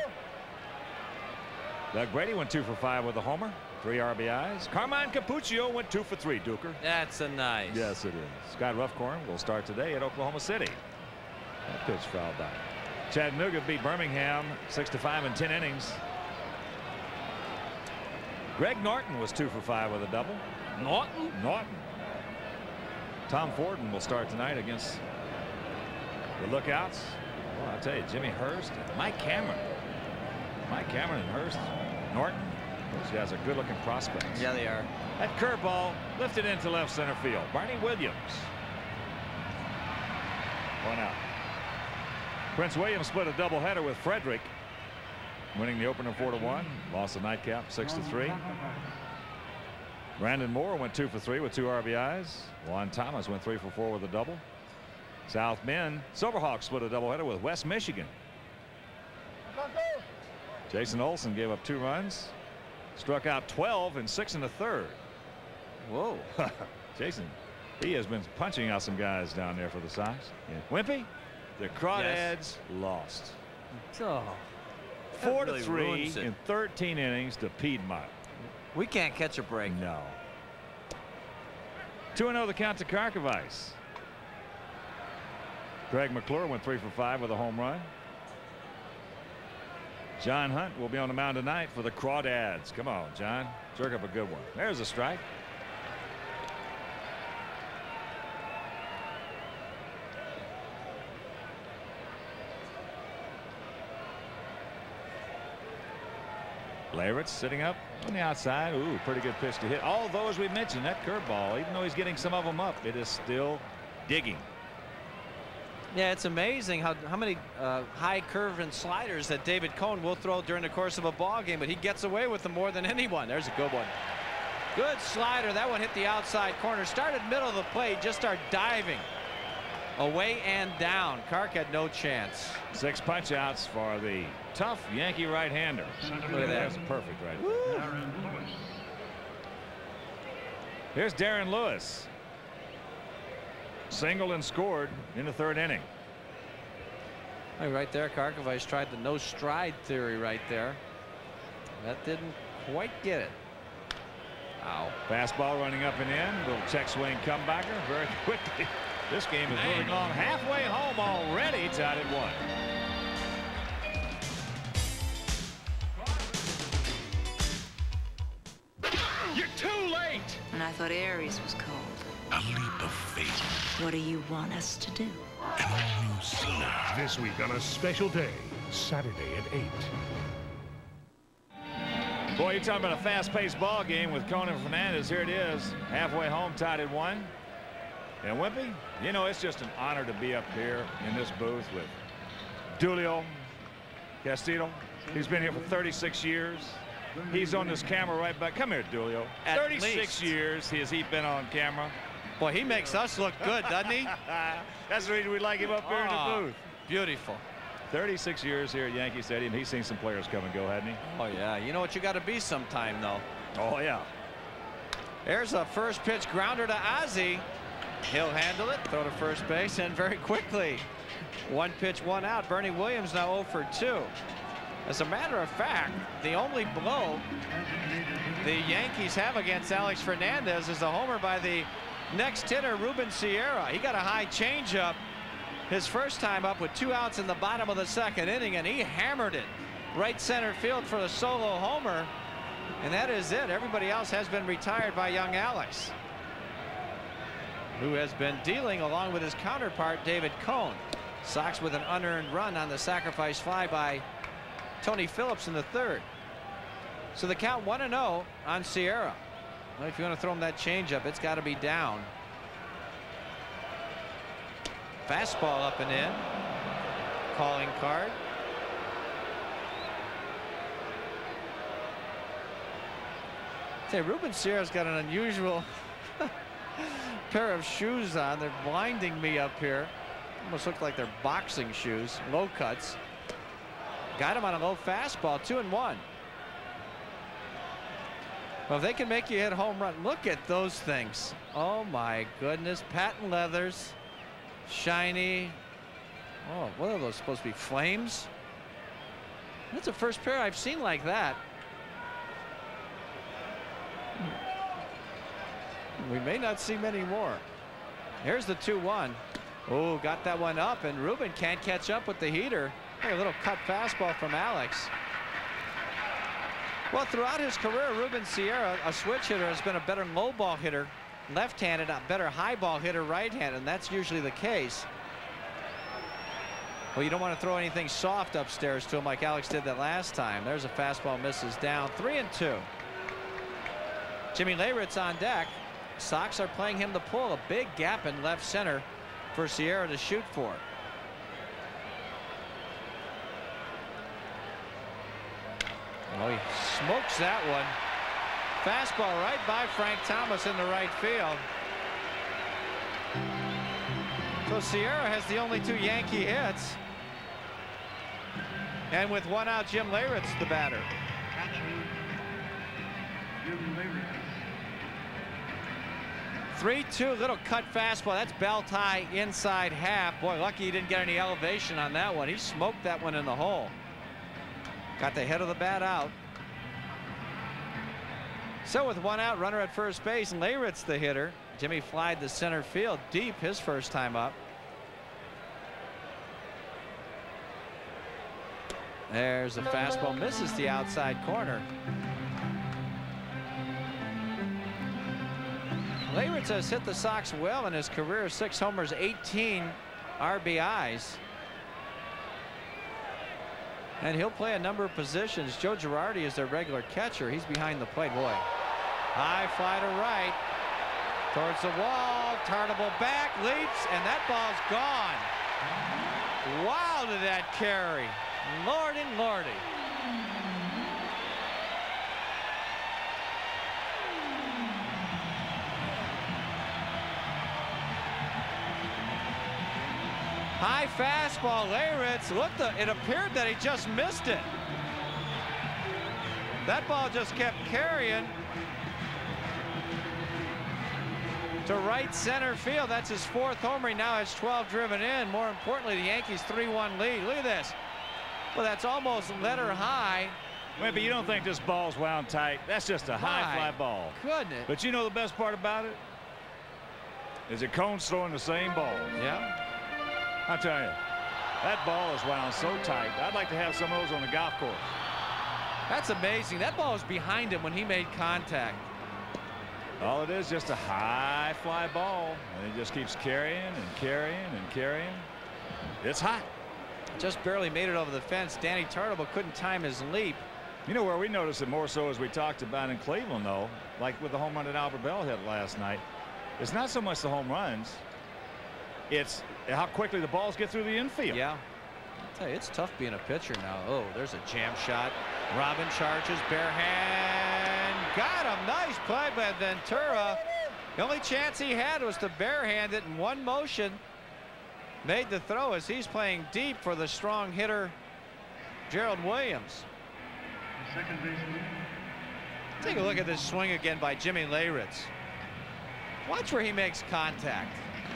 Doug Brady went 2 for 5 with a homer, 3 RBIs. Carmine Cappuccio went 2 for 3, Duker. That's a nice. Yes, it is. Scott Ruffcorn will start today at Oklahoma City. That pitch foul back. Chattanooga beat Birmingham 6-5 in 10 innings. Greg Norton was 2 for 5 with a double. Norton. Tom Forden will start tonight against the Lookouts. Well, I'll tell you, Jimmy Hurst, Mike Cameron. Mike Cameron and Hurst. Norton. Those guys are good-looking prospects. Yeah, they are. That curveball lifted into left center field. Barney Williams. 1 out. Prince William split a doubleheader with Frederick, winning the opener 4-1. Lost the nightcap 6-3. Brandon Moore went 2 for 3 with 2 RBIs. Juan Thomas went 3 for 4 with a double. South Bend Silverhawks split a doubleheader with West Michigan. Jason Olsen gave up 2 runs, struck out 12 and 6 1/3. Whoa. Jason, he has been punching out some guys down there for the Sox. Yeah. Wimpy, the Crawdads lost. Oh, 4-3 in 13 innings to Piedmont. We can't catch a break. No. 2-0 the count to Karkovice. Greg McClure went 3 for 5 with a home run. John Hunt will be on the mound tonight for the Crawdads. Come on, John. Jerk up a good one. There's a strike. Leyritz sitting up on the outside. Ooh, pretty good pitch to hit. All those we mentioned, that curveball, even though he's getting some of them up, it is still digging. Yeah, it's amazing how many high curve and sliders that David Cone will throw during the course of a ball game, but he gets away with them more than anyone. There's a good one. Good slider. That one hit the outside corner. Started middle of the plate. Just started diving away and down. Kark had no chance. 6 punch outs for the tough Yankee right-hander. Look at that. That's perfect right there. Here's Darren Lewis. Singled and scored in the 3rd inning. Right there, Karkovic tried the no stride theory right there. That didn't quite get it. Ow. Fastball running up and in. Little check swing comebacker very quickly. This game is moving on halfway home already, tied at 1. You're too late. And I thought Aries was cold. A leap of faith. What do you want us to do? An all-new scene. This week on a special day, Saturday at 8. Boy, you're talking about a fast-paced ball game with Conan Fernandez. Here it is, halfway home, tied at 1. And Wimpy, you know, it's just an honor to be up here in this booth with Julio Castillo. He's been here for 36 years. He's on this camera right back. Come here, Julio. 36 years has he been on camera. Boy, he makes us look good, doesn't he? That's the reason we like him up here in the booth. Beautiful. 36 years here at Yankee Stadium. He's seen some players come and go, hadn't he? Oh, yeah. You know what you got to be sometime, though. Oh, yeah. There's a first pitch grounder to Ozzie. He'll handle it, throw to first base, and very quickly. 1 pitch, 1 out. Bernie Williams now 0 for 2. As a matter of fact, the only blow the Yankees have against Alex Fernandez is a homer by the next hitter, Ruben Sierra. He got a high changeup his first time up with 2 outs in the bottom of the 2nd inning, and he hammered it right center field for the solo homer. And that is it. Everybody else has been retired by young Alex, who has been dealing along with his counterpart, David Cone. Sox with an unearned run on the sacrifice fly by Tony Phillips in the 3rd. So the count 1-0 on Sierra. Well, if you want to throw him that changeup, it's got to be down. Fastball up and in. Calling card. Say, Ruben Sierra's got an unusual pair of shoes on. They're blinding me up here. Almost look like they're boxing shoes. Low cuts. Got him on a low fastball. 2-1. Well, if they can make you hit home run, look at those things. Oh my goodness. Patent leathers. Shiny. Oh, what are those supposed to be? Flames? That's the first pair I've seen like that. We may not see many more. Here's the 2-1. Oh, got that one up, and Ruben can't catch up with the heater. Hey, a little cut fastball from Alex. Well, throughout his career, Ruben Sierra, a switch hitter, has been a better low ball hitter left-handed, a better high ball hitter right-handed, and that's usually the case. Well, you don't want to throw anything soft upstairs to him like Alex did that last time. There's a fastball, misses down. 3-2. Jimmy Leyritz on deck. Sox are playing him to pull. A big gap in left center for Sierra to shoot for. Oh, he smokes that one. Fastball right by Frank Thomas in the right field. So Sierra has the only 2 Yankee hits. And with 1 out, Jim Leyritz the batter. 3-2, little cut fastball. That's belt high inside half. Boy, lucky he didn't get any elevation on that one. He smoked that one in the hole. Got the head of the bat out. So with 1 out, runner at first base, and Leyritz the hitter. Jimmy flied to center field deep his first time up. There's a fastball, misses the outside corner. Leyritz has hit the Sox well in his career, 6 homers, 18 RBIs. And he'll play a number of positions. Joe Girardi is their regular catcher. He's behind the plate. Boy, high fly to right. Towards the wall, Tartable back, leaps, and that ball's gone. Wow, did that carry. Lordy, lordy. High fastball, Leyritz. Look, it appeared that he just missed it. That ball just kept carrying to right center field. That's his 4th homer. He now has 12 driven in. More importantly, the Yankees 3-1 lead. Look at this. Well, that's almost letter high. Wait, but you don't think this ball's wound tight? That's just a high fly ball. Goodness. But you know the best part about it? Is that Cone's throwing the same ball. Yeah. I'll tell you, that ball is wound so tight. I'd like to have some of those on the golf course. That's amazing. That ball was behind him when he made contact. All it is, just a high fly ball, and he just keeps carrying and carrying and carrying. It's hot. Just barely made it over the fence. Danny Tartable couldn't time his leap. You know where we noticed it more so, as we talked about in Cleveland, though, like with the home run that Albert Bell hit last night, it's not so much the home runs, it's how quickly the balls get through the infield. Yeah. I'll tell you, it's tough being a pitcher now. Oh, there's a jam shot. Robin charges, bare hand. Got him. Nice play by Ventura. The only chance he had was to barehand it in one motion. Made the throw as he's playing deep for the strong hitter Gerald Williams. Second baseman. Take a look at this swing again by Jimmy Leyritz. Watch where he makes contact.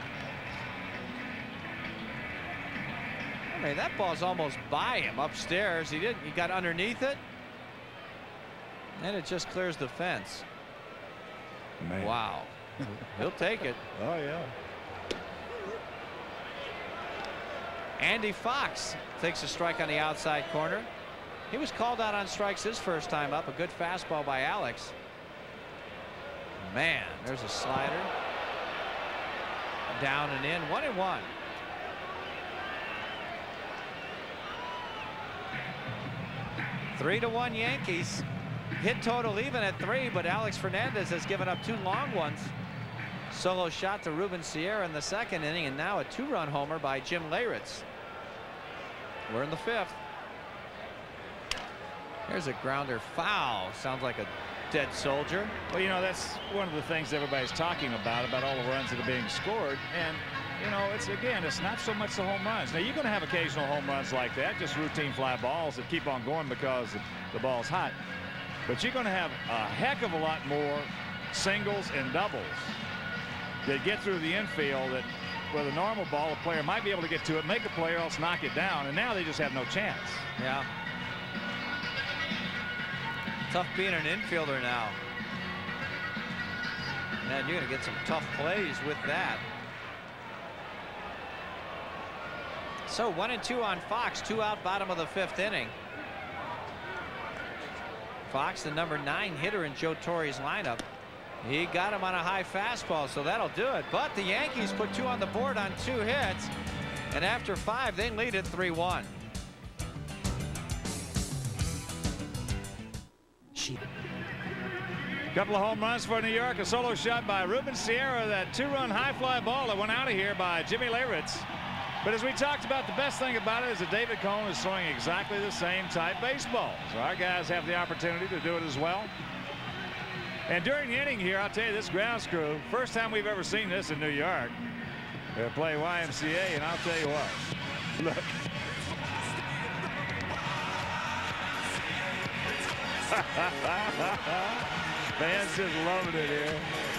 I mean, that ball's almost by him upstairs. He got underneath it, and it just clears the fence. Man. Wow. He'll take it. Oh, yeah. Andy Fox takes a strike on the outside corner. He was called out on strikes his first time up. A good fastball by Alex. Man, there's a slider. Down and in, 1-1. Three to 1 Yankees. Hit total even at 3, but Alex Fernandez has given up 2 long ones. Solo shot to Ruben Sierra in the 2nd inning, and now a 2-run homer by Jim Leyritz. We're in the 5th. Here's a grounder foul. Sounds like a dead soldier. Well, you know, that's one of the things everybody's talking about all the runs that are being scored. And, you know, it's not so much the home runs. Now, you're going to have occasional home runs like that, just routine fly balls that keep on going because the ball's hot. But you're going to have a heck of a lot more singles and doubles that get through the infield that with a normal ball, a player might be able to get to it, make a player else knock it down, and now they just have no chance. Yeah. Tough being an infielder now. Man, you're going to get some tough plays with that. So 1-2 on Fox, 2 out, bottom of the 5th inning. Fox, the number 9 hitter in Joe Torre's lineup. He got him on a high fastball, so that'll do it. But the Yankees put 2 on the board on 2 hits, and after 5, they lead it 3-1. Couple of home runs for New York. A solo shot by Ruben Sierra. That 2-run high fly ball that went out of here by Jimmy Leyritz. But as we talked about, the best thing about it is that David Cone is throwing exactly the same type baseball. So our guys have the opportunity to do it as well. And during the inning here, I'll tell you, this grounds crew, first time we've ever seen this in New York. They'll play YMCA, and I'll tell you what. Look. Fans just loving it here.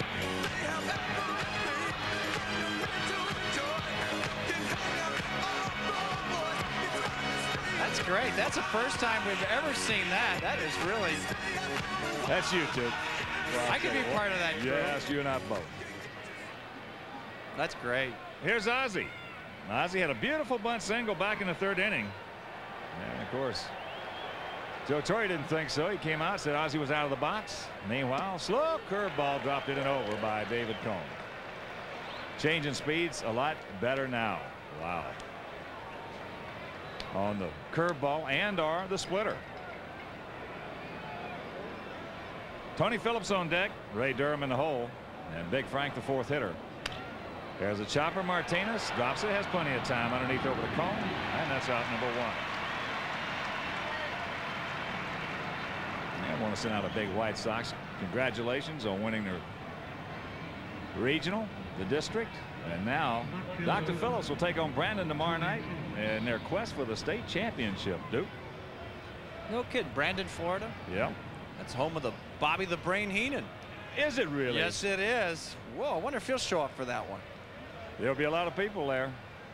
That's great. That's the first time we've ever seen that. That is really. That's you, too. Well, I could be part of that crew. Yes, you and I both. That's great. Here's Ozzie. Ozzie had a beautiful bunt single back in the 3rd inning. And, of course, Joe Torre didn't think so. He came out, said Ozzie was out of the box. Meanwhile, slow curveball dropped in and over by David Cone. Changing speeds a lot better now. Wow. On the curveball and or the splitter. Tony Phillips on deck. Ray Durham in the hole. And Big Frank, the fourth hitter. There's a chopper. Martinez drops it. Has plenty of time underneath over to Cone. And that's out number one. I want to send out a big White Sox congratulations on winning their regional, the district, and now Dr. Phillips will take on Brandon tomorrow night in their quest for the state championship. Duke. No kid. Brandon, Florida. Yeah. That's home of the Bobby the Brain Heenan. Is it really? Yes, it is. Whoa, I wonder if he'll show up for that one. There'll be a lot of people there.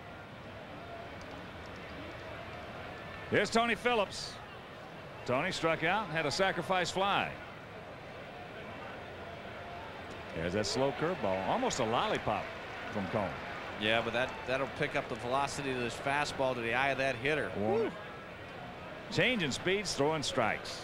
Here's Tony Phillips. Tony struck out and had a sacrifice fly. There's that slow curveball, almost a lollipop from Cone. Yeah, but that'll pick up the velocity of this fastball to the eye of that hitter. Changing speeds, throwing strikes.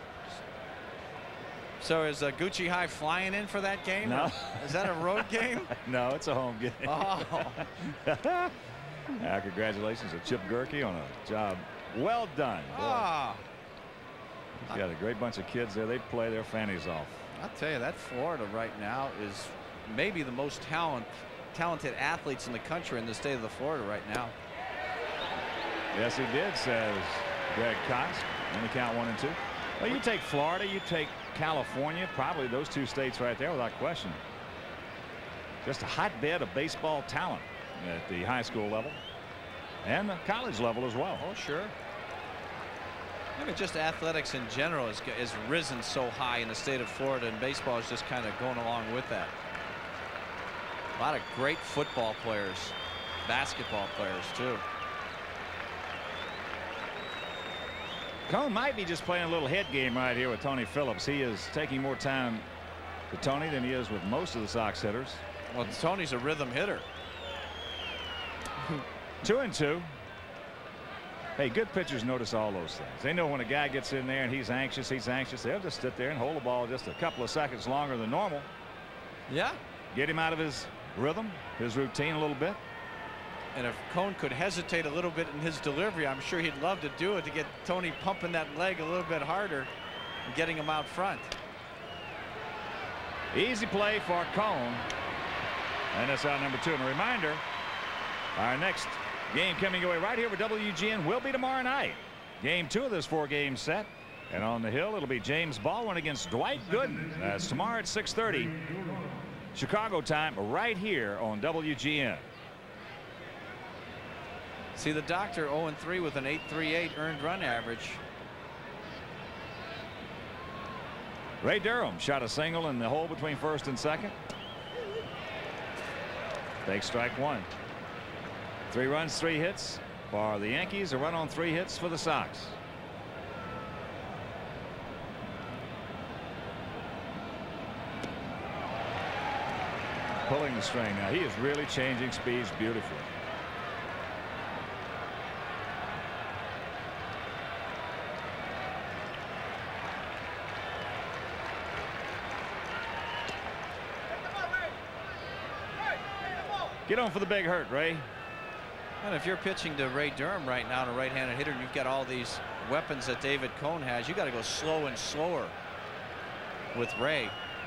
So is Gucci High flying in for that game? No. Is that a road game? No, it's a home game. Oh. Congratulations to Chip Gerke on a job well done. Oh. He's got a great bunch of kids there. They play their fannies off. I'll tell you, that Florida right now is maybe the most talented athletes in the country in the state of the Florida right now. Yes, he did, says Greg Cox. And the count 1-2. Well, you take Florida, you take California, probably those two states right there without question. Just a hotbed of baseball talent at the high school level and the college level as well. Oh, sure. I mean, just athletics in general has risen so high in the state of Florida, and baseball is just kind of going along with that. A lot of great football players, basketball players too. Cone might be just playing a little head game right here with Tony Phillips. He is taking more time to Tony than he is with most of the Sox hitters. Well, Tony's a rhythm hitter. 2-2. Hey, good pitchers notice all those things. They know when a guy gets in there and he's anxious. They'll just sit there and hold the ball just a couple of seconds longer than normal. Yeah. Get him out of his rhythm, his routine a little bit. And if Cone could hesitate a little bit in his delivery, I'm sure he'd love to do it to get Tony pumping that leg a little bit harder and getting him out front. Easy play for Cone. And that's out number 2. And a reminder, our next game coming your way right here with WGN will be tomorrow night. Game 2 of this 4-game set. And on the hill, it'll be James Baldwin against Dwight Gooden. That's tomorrow at 6:30 Chicago time right here on WGN. See, the doctor 0-3 with an 8.38 earned run average. Ray Durham shot a single in the hole between first and second. Take strike 1. 3 runs, 3 hits for the Yankees. A run on 3 hits for the Sox. Pulling the string now. He is really changing speeds beautifully. Get on for the big hurt, Ray. And if you're pitching to Ray Durham right now, a right-handed hitter, and you've got all these weapons that David Cone has, you got to go slow and slower with Ray.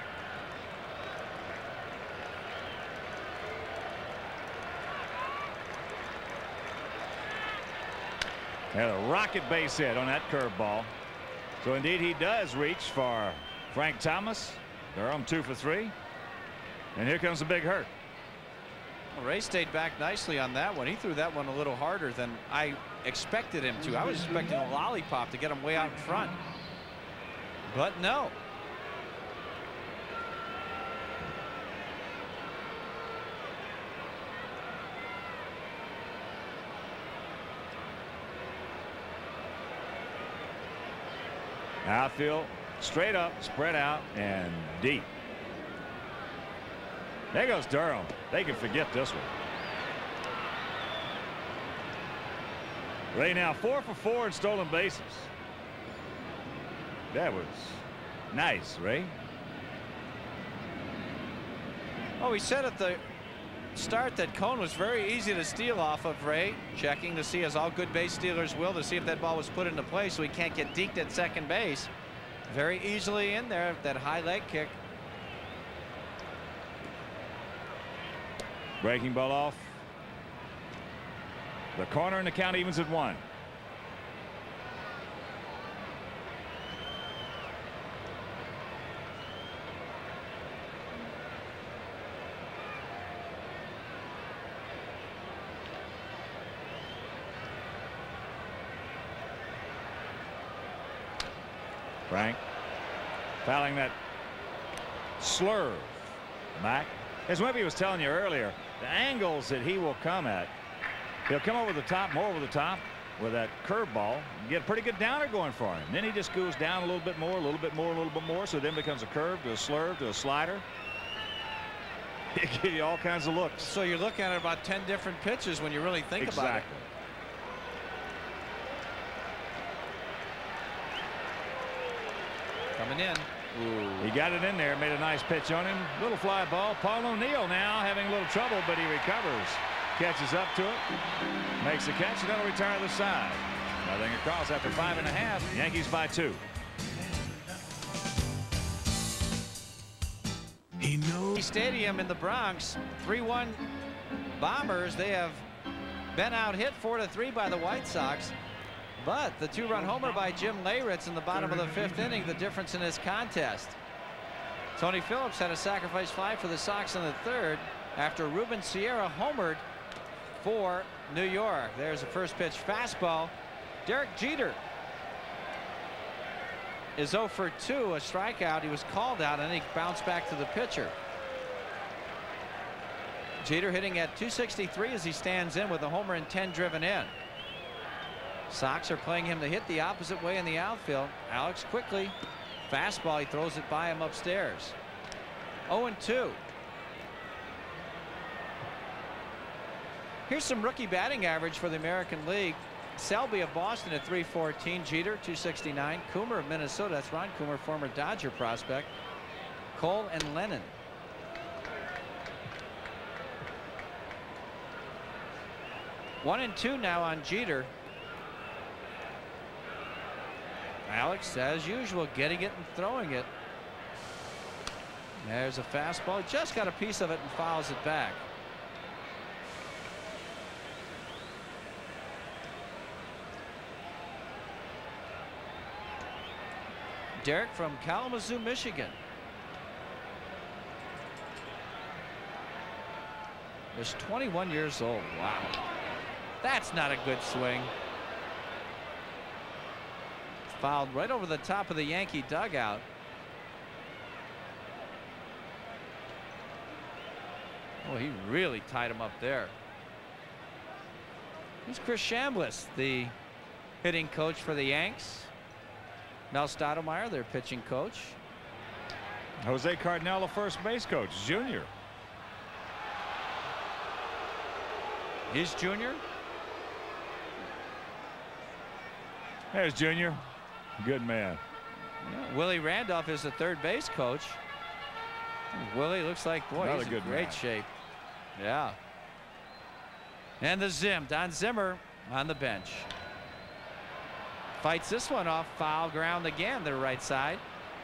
Had a rocket base hit on that curveball. So indeed he does reach for Frank Thomas. Durham 2 for 3. And here comes the big hurt. Well, Ray stayed back nicely on that one. He threw that one a little harder than I expected him to. I was expecting a lollipop to get him way out in front. But no. Outfield, straight up, spread out, and deep. There goes Durham. They can forget this one. Ray now 4 for 4 in stolen bases. That was nice, Ray. Oh, he said at the start that Cone was very easy to steal off of. Ray checking to see, as all good base stealers will, to see if that ball was put into play so he can't get deked at second base. Very easily in there, that high leg kick. Breaking ball off. The corner, and the count evens at 1. Frank fouling that slurve. Mac, as Wimpy was telling you earlier, the angles that he will come at, he'll come over the top, more over the top with that curveball, get a pretty good downer going for him. Then he just goes down a little bit more, a little bit more, a little bit more, so then becomes a curve to a slurve to a slider. He'll give you all kinds of looks. So you're looking at about 10 different pitches when you really think about it. Coming in. Ooh. He got it in there, made a nice pitch on him. Little fly ball. Paul O'Neill now having a little trouble, but he recovers. Catches up to it. Makes the catch, and that'll return to the side. Nothing across after 5.5. Yankees by 2. He knows. Stadium in the Bronx, 3-1 Bombers. They have been out hit 4-3 by the White Sox. But the 2-run homer by Jim Leyritz in the bottom of the 5th inning, the difference in this contest. Tony Phillips had a sacrifice fly for the Sox in the 3rd after Ruben Sierra homered for New York. There's a first pitch fastball. Derek Jeter is 0 for 2, a strikeout. He was called out and he bounced back to the pitcher. Jeter hitting at .263 as he stands in with a homer and 10 driven in. Sox are playing him to hit the opposite way in the outfield. Alex quickly, fastball, he throws it by him upstairs. 0-2. Here's some rookie batting average for the American League. Selby of Boston at .314, Jeter .269, Coomer of Minnesota, that's Ron Coomer, former Dodger prospect, Cole and Lennon. One and 2 now on Jeter. Alex, as usual, getting it and throwing it. There's a fastball. He just got a piece of it and fouls it back. Derek from Kalamazoo, Michigan. Is 21 years old. Wow. That's not a good swing. Fouled right over the top of the Yankee dugout. Oh, he really tied him up there. Here's Chris Chambliss, the hitting coach for the Yanks. Mel Stoudemire, their pitching coach. Jose Cardinal, the first base coach, junior. He's junior. There's Junior. Good man. Yeah, Willie Randolph is the third base coach. Willie looks like, boy, he's in great shape. Yeah. And the Zim, Don Zimmer on the bench. Fights this one off, foul ground again, the right side.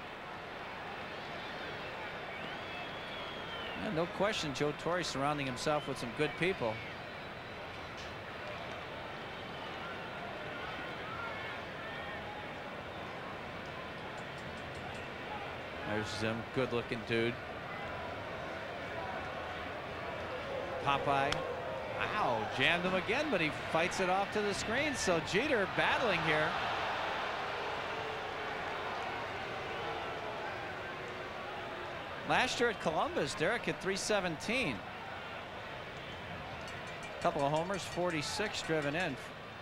And no question, Joe Torre surrounding himself with some good people. There's Zim, good looking dude. Popeye. Wow, jammed him again, but he fights it off to the screen. So Jeter battling here. Last year at Columbus, Derek hit .317. Couple of homers, 46 driven in.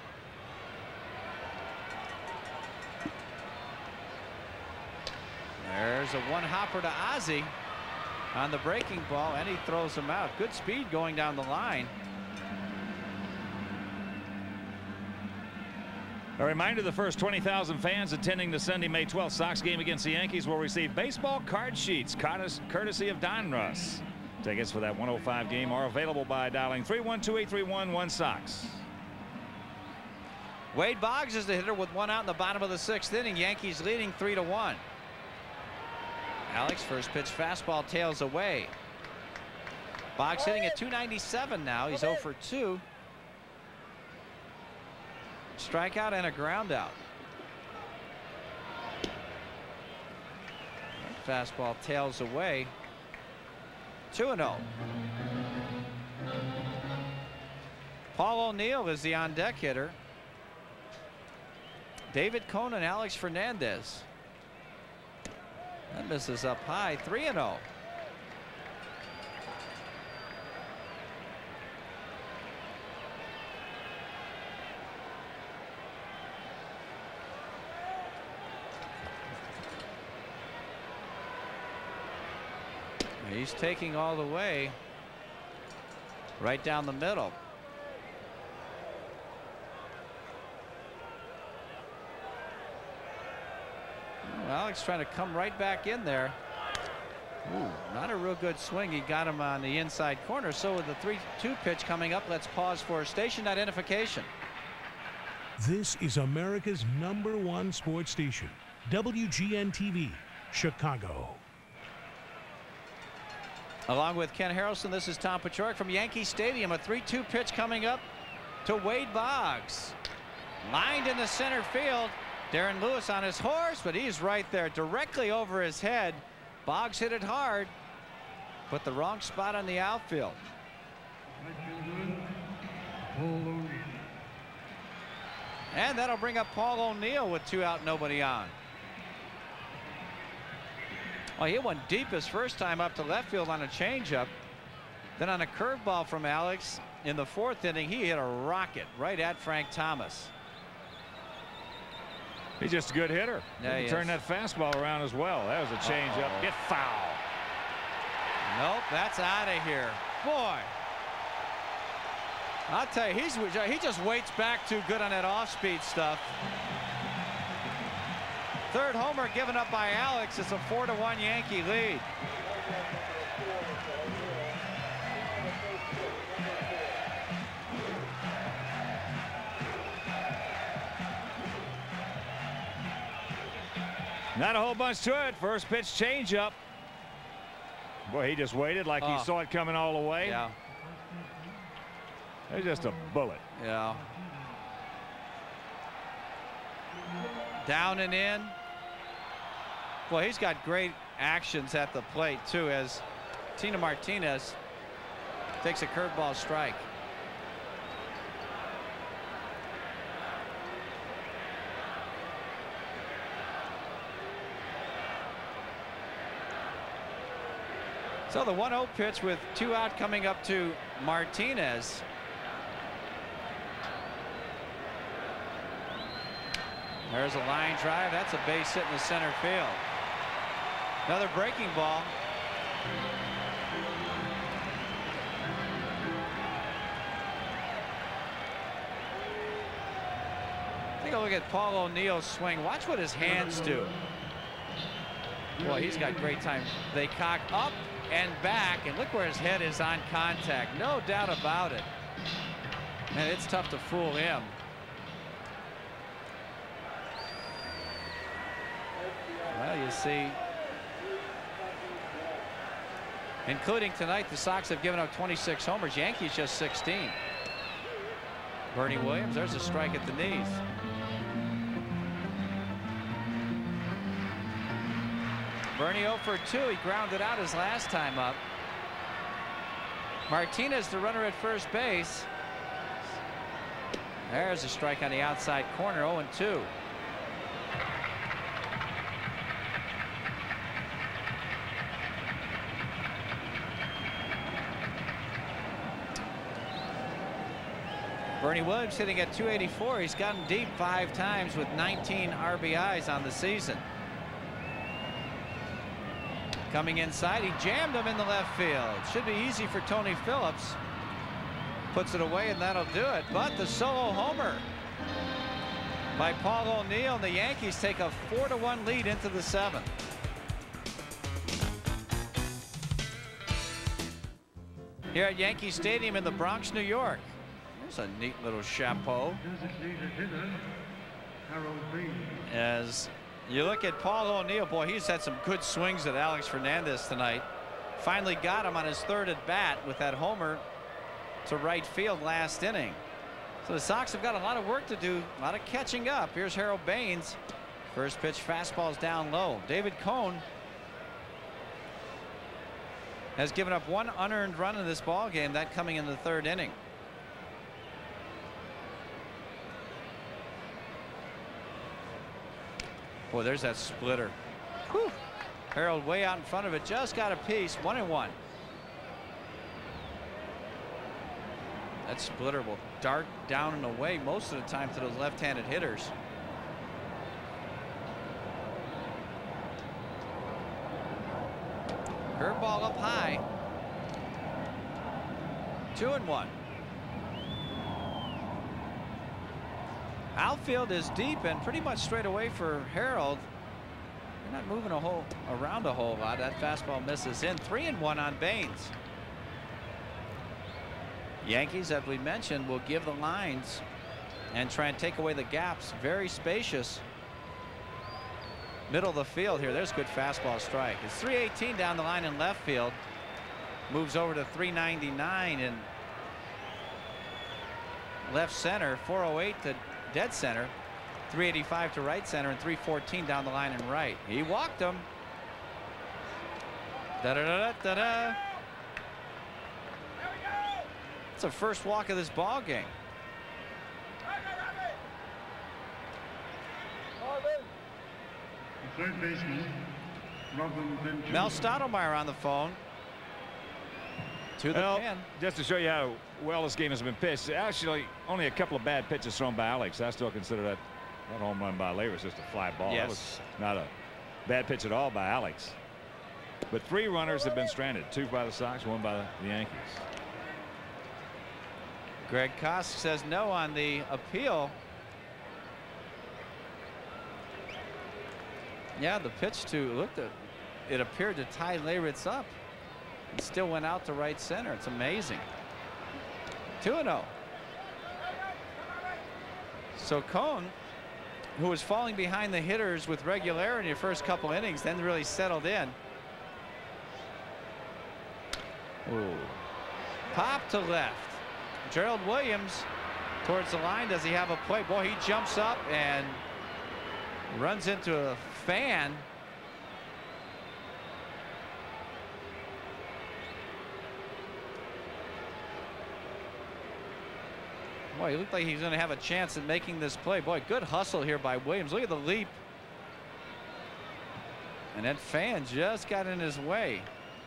There's a one-hopper to Ozzie on the breaking ball, and he throws him out. Good speed going down the line. A reminder, the first 20,000 fans attending the Sunday, May 12th Sox game against the Yankees will receive baseball card sheets courtesy of Don Russ. Tickets for that 105 game are available by dialing 312-831-1-SOX. Wade Boggs is the hitter with one out in the bottom of the 6th inning. Yankees leading 3-1. Alex, first pitch fastball tails away. Boggs hitting at 297 now. He's 0 for 2. Strikeout and a ground out. Fastball tails away. 2-0. Paul O'Neill is the on deck hitter. David Cone and Alex Fernandez. That misses up high. 3-0. He's taking all the way right down the middle. Alex trying to come right back in there. Ooh, not a real good swing. He got him on the inside corner. So with the 3-2 pitch coming up, let's pause for station identification. This is America's #1 sports station, WGN TV, Chicago. Along with Ken Harrelson, this is Tom Paciorek from Yankee Stadium. A 3-2 pitch coming up to Wade Boggs. Lined in the center field. Darren Lewis on his horse, but he's right there directly over his head. Boggs hit it hard, but the wrong spot on the outfield. And that'll bring up Paul O'Neill with 2 out, nobody on. Well, he went deep his first time up to left field on a changeup. Then on a curveball from Alex in the 4th inning, he hit a rocket right at Frank Thomas. He's just a good hitter. Yeah, he he turned is. that fastball around as well. That was a changeup. Get foul. Nope, that's out of here. Boy, I'll tell you, he just waits back too good on that off-speed stuff. 3rd homer given up by Alex. It's a 4-1 Yankee lead. Not a whole bunch to it. First pitch changeup. Boy, he just waited like he saw it coming all the way. Yeah. It's just a bullet. Yeah. Down and in. Well, he's got great actions at the plate too, as Tina Martinez takes a curveball strike. So the 1-0 pitch with 2 out coming up to Martinez. There's a line drive. That's a base hit in the center field. Another breaking ball. Take a look at Paul O'Neill's swing. Watch what his hands do. Boy, he's got great time. They cock up and back, and look where his head is on contact. No doubt about it. Man, it's tough to fool him. Well, you see, including tonight, the Sox have given up 26 homers. Yankees just 16. Bernie Williams, there's a strike at the knees. Bernie 0 for 2. He grounded out his last time up. Martinez, the runner at first base. There's a strike on the outside corner. 0-2. Bernie Williams hitting at 284. He's gotten deep 5 times with 19 RBIs on the season. Coming inside, he jammed him in the left field. Should be easy for Tony Phillips. Puts it away, and that'll do it. But the solo homer. by Paul O'Neill. The Yankees take a 4-1 lead into the 7th. Here at Yankee Stadium in the Bronx, New York. There's a neat little chapeau. Designated hitter, Harold Baines. As you look at Paul O'Neill, boy, he's had some good swings at Alex Fernandez tonight. Finally got him on his 3rd at bat with that homer to right field last inning. So the Sox have got a lot of work to do, a lot of catching up. Here's Harold Baines. First pitch fastball's down low. David Cone has given up 1 unearned run in this ball game, that coming in the 3rd inning. Boy, there's that splitter. Whew. Harold way out in front of it, just got a piece. 1-1. That splitter will dart down and away most of the time to those left-handed hitters. Curveball up high. 2-1. Outfield is deep and pretty much straight away for Harold. They're not moving around a whole lot. That fastball misses in. 3-1 on Baines. Yankees, as we mentioned, will give the lines and try and take away the gaps. Very spacious. Middle of the field here. There's good fastball strike. It's 318 down the line in left field. Moves over to 399 in left center. 408 to dead center. 385 to right center and 314 down the line in right. He walked him. Da-da-da-da-da-da. It's the first walk of this ball game. Third baseman, Robin Ventura. Mel Stottlemyre on the phone to the pen. Just to show you how well this game has been pitched, actually only a couple of bad pitches thrown by Alex. I still consider that home run by Lever was just a fly ball. Yes. That was not a bad pitch at all by Alex. But 3 runners have been stranded, 2 by the Sox, 1 by the Yankees. Greg Kosk says no on the appeal. Yeah, the pitch it appeared to tie Leyritz up. It still went out to right center. It's amazing. 2-0. So Cone, who was falling behind the hitters with regularity in the first couple innings, then really settled in. Ooh. Pop to left. Gerald Williams towards the line. Does he have a play? Boy, he jumps up and runs into a fan. Boy, he looked like he's going to have a chance at making this play. Boy, good hustle here by Williams. Look at the leap. And that fan just got in his way.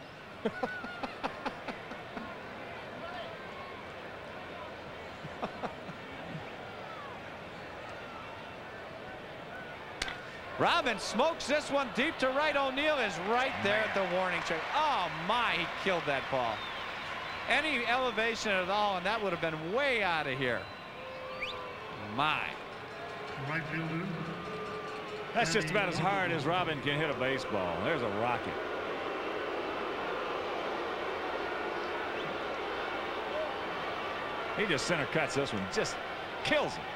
Robin smokes this one deep to right. O'Neill is right there at the warning track. Oh my, he killed that ball. Any elevation at all and that would have been way out of here. My. Right fielder. That's just about as hard as Robin can hit a baseball. There's a rocket. He just center cuts this one, just kills him.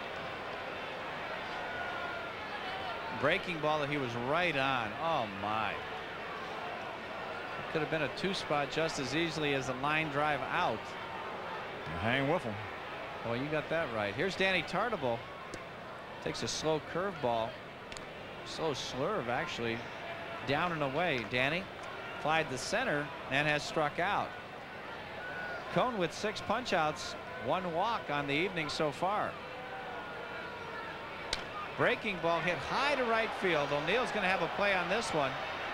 Breaking ball that he was right on. Oh my. Could have been a 2-spot just as easily as a line drive out. Hang with him. Well, you got that right. Here's Danny Tartabull. Takes a slow curveball. Slow slurve, actually. Down and away. Danny flied the center and has struck out. Cone with 6 punch-outs, 1 walk on the evening so far. Breaking ball hit high to right field. O'Neill's going to have a play on this one.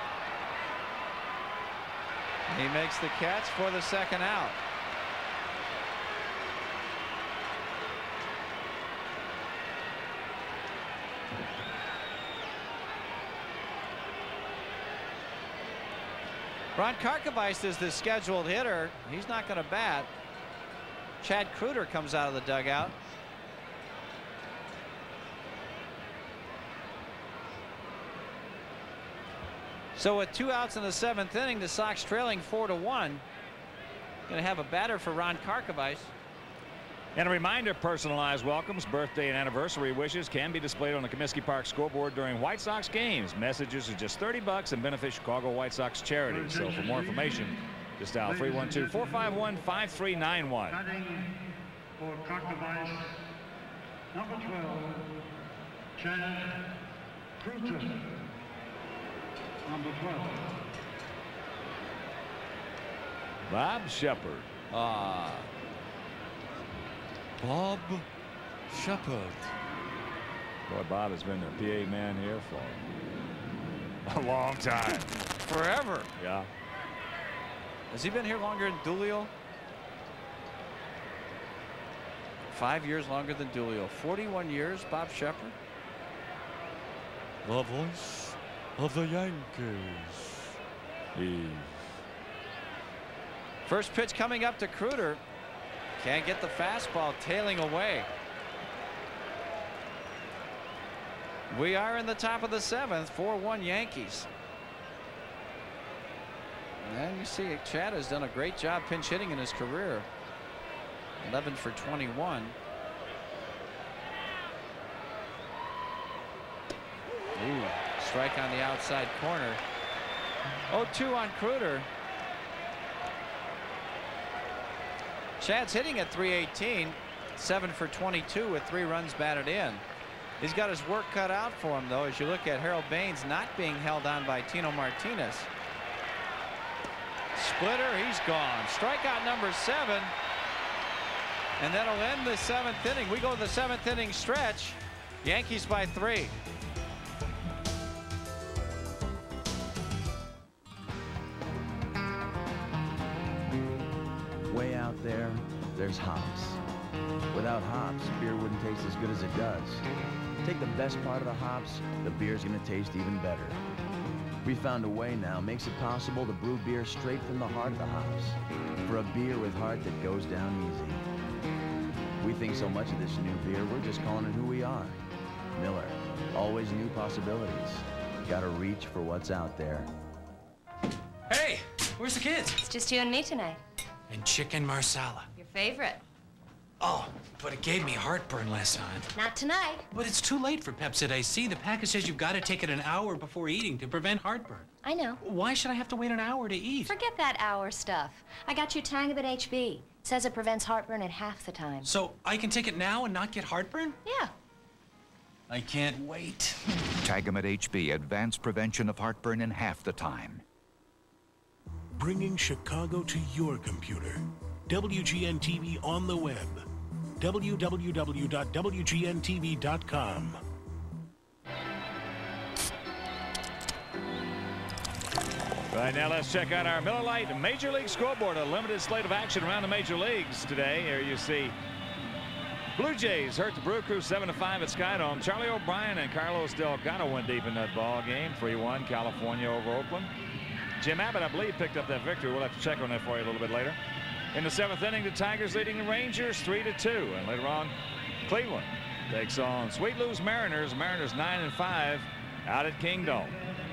He makes the catch for the 2nd out. Ron Karkovice is the scheduled hitter. He's not going to bat. Chad Kruder comes out of the dugout. So with 2 outs in the 7th inning, the Sox trailing 4-1. Going to have a batter for Ron Karkovice. And a reminder, personalized welcomes, birthday and anniversary wishes can be displayed on the Comiskey Park scoreboard during White Sox games. Messages are just $30 and benefit Chicago White Sox charity. So for more information, just dial 312-451-5391. Batting for Karkovice, number 12, Chad Kreuter. Number 12. Bob Shepard. Bob Shepard. Boy, Bob has been the PA man here for a long time. Forever. Yeah. Has he been here longer than Doolio? 5 years longer than Doolio. 41 years, Bob Shepard. The voice of the Yankees. First pitch coming up to Kreuter. Can't get the fastball, tailing away. We are in the top of the 7th, 4-1 Yankees. And you see Chad has done a great job pinch hitting in his career. 11 for 21. Ooh, strike on the outside corner. 0-2 on Kreuter. Chad's hitting at .318, 7 for 22 with 3 runs batted in. He's got his work cut out for him, though, as you look at Harold Baines not being held on by Tino Martinez. Splitter, he's gone. Strikeout number 7. And that'll end the 7th inning. We go to the 7th inning stretch. Yankees by 3. Way out there, there's hops. Without hops, beer wouldn't taste as good as it does. Take the best part of the hops, the beer's gonna taste even better. We found a way now makes it possible to brew beer straight from the heart of the hops. For a beer with heart that goes down easy. We think so much of this new beer, we're just calling it who we are. Miller, always new possibilities. Gotta reach for what's out there. Hey, where's the kids? It's just you and me tonight. And chicken marsala. Your favorite. Oh, but it gave me heartburn last time. Not tonight. But it's too late for Pepcid AC. The package says you've got to take it an hour before eating to prevent heartburn. I know. Why should I have to wait an hour to eat? Forget that hour stuff. I got you Tangabit HB. It says it prevents heartburn in half the time. So I can take it now and not get heartburn? Yeah. I can't wait. Tagamet HB, advanced prevention of heartburn in half the time. Bringing Chicago to your computer. WGN TV on the web. www.wgntv.com. Right now, let's check out our Miller Lite Major League scoreboard. A limited slate of action around the major leagues today. Here you see Blue Jays hurt the Brew Crew 7-5 at Skydome. Charlie O'Brien and Carlos Delgado went deep in that ball game. 3-1 California over Oakland. Jim Abbott, I believe, picked up that victory. We'll have to check on that for you a little bit later. In the 7th inning, the Tigers leading the Rangers 3-2. And later on, Cleveland takes on Sweet Lou's Mariners. Mariners 9-5 out at Kingdome.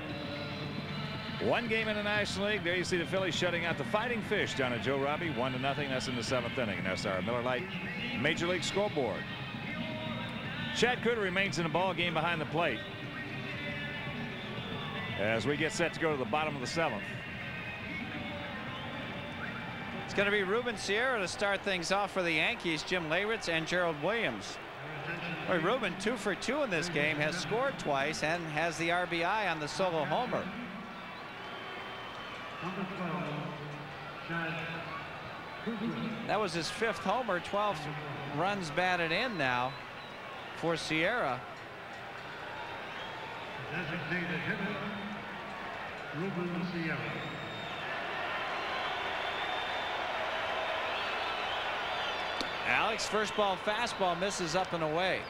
One game in the National League. There you see the Phillies shutting out the Fighting Fish down at Joe Robbie. 1-0. That's in the 7th inning. And that's our Miller Lite Major League scoreboard. Chad Kreuter remains in the ball game behind the plate as we get set to go to the bottom of the 7th. It's going to be Ruben Sierra to start things off for the Yankees. Jim Leyritz and Gerald Williams. Boy, Ruben 2 for 2 in this game, has scored twice and has the RBI on the solo homer. That was his 5th homer, 12 runs batted in now for Sierra. Designated hitter, Ruben Sierra. Alex, first ball fastball misses up and away.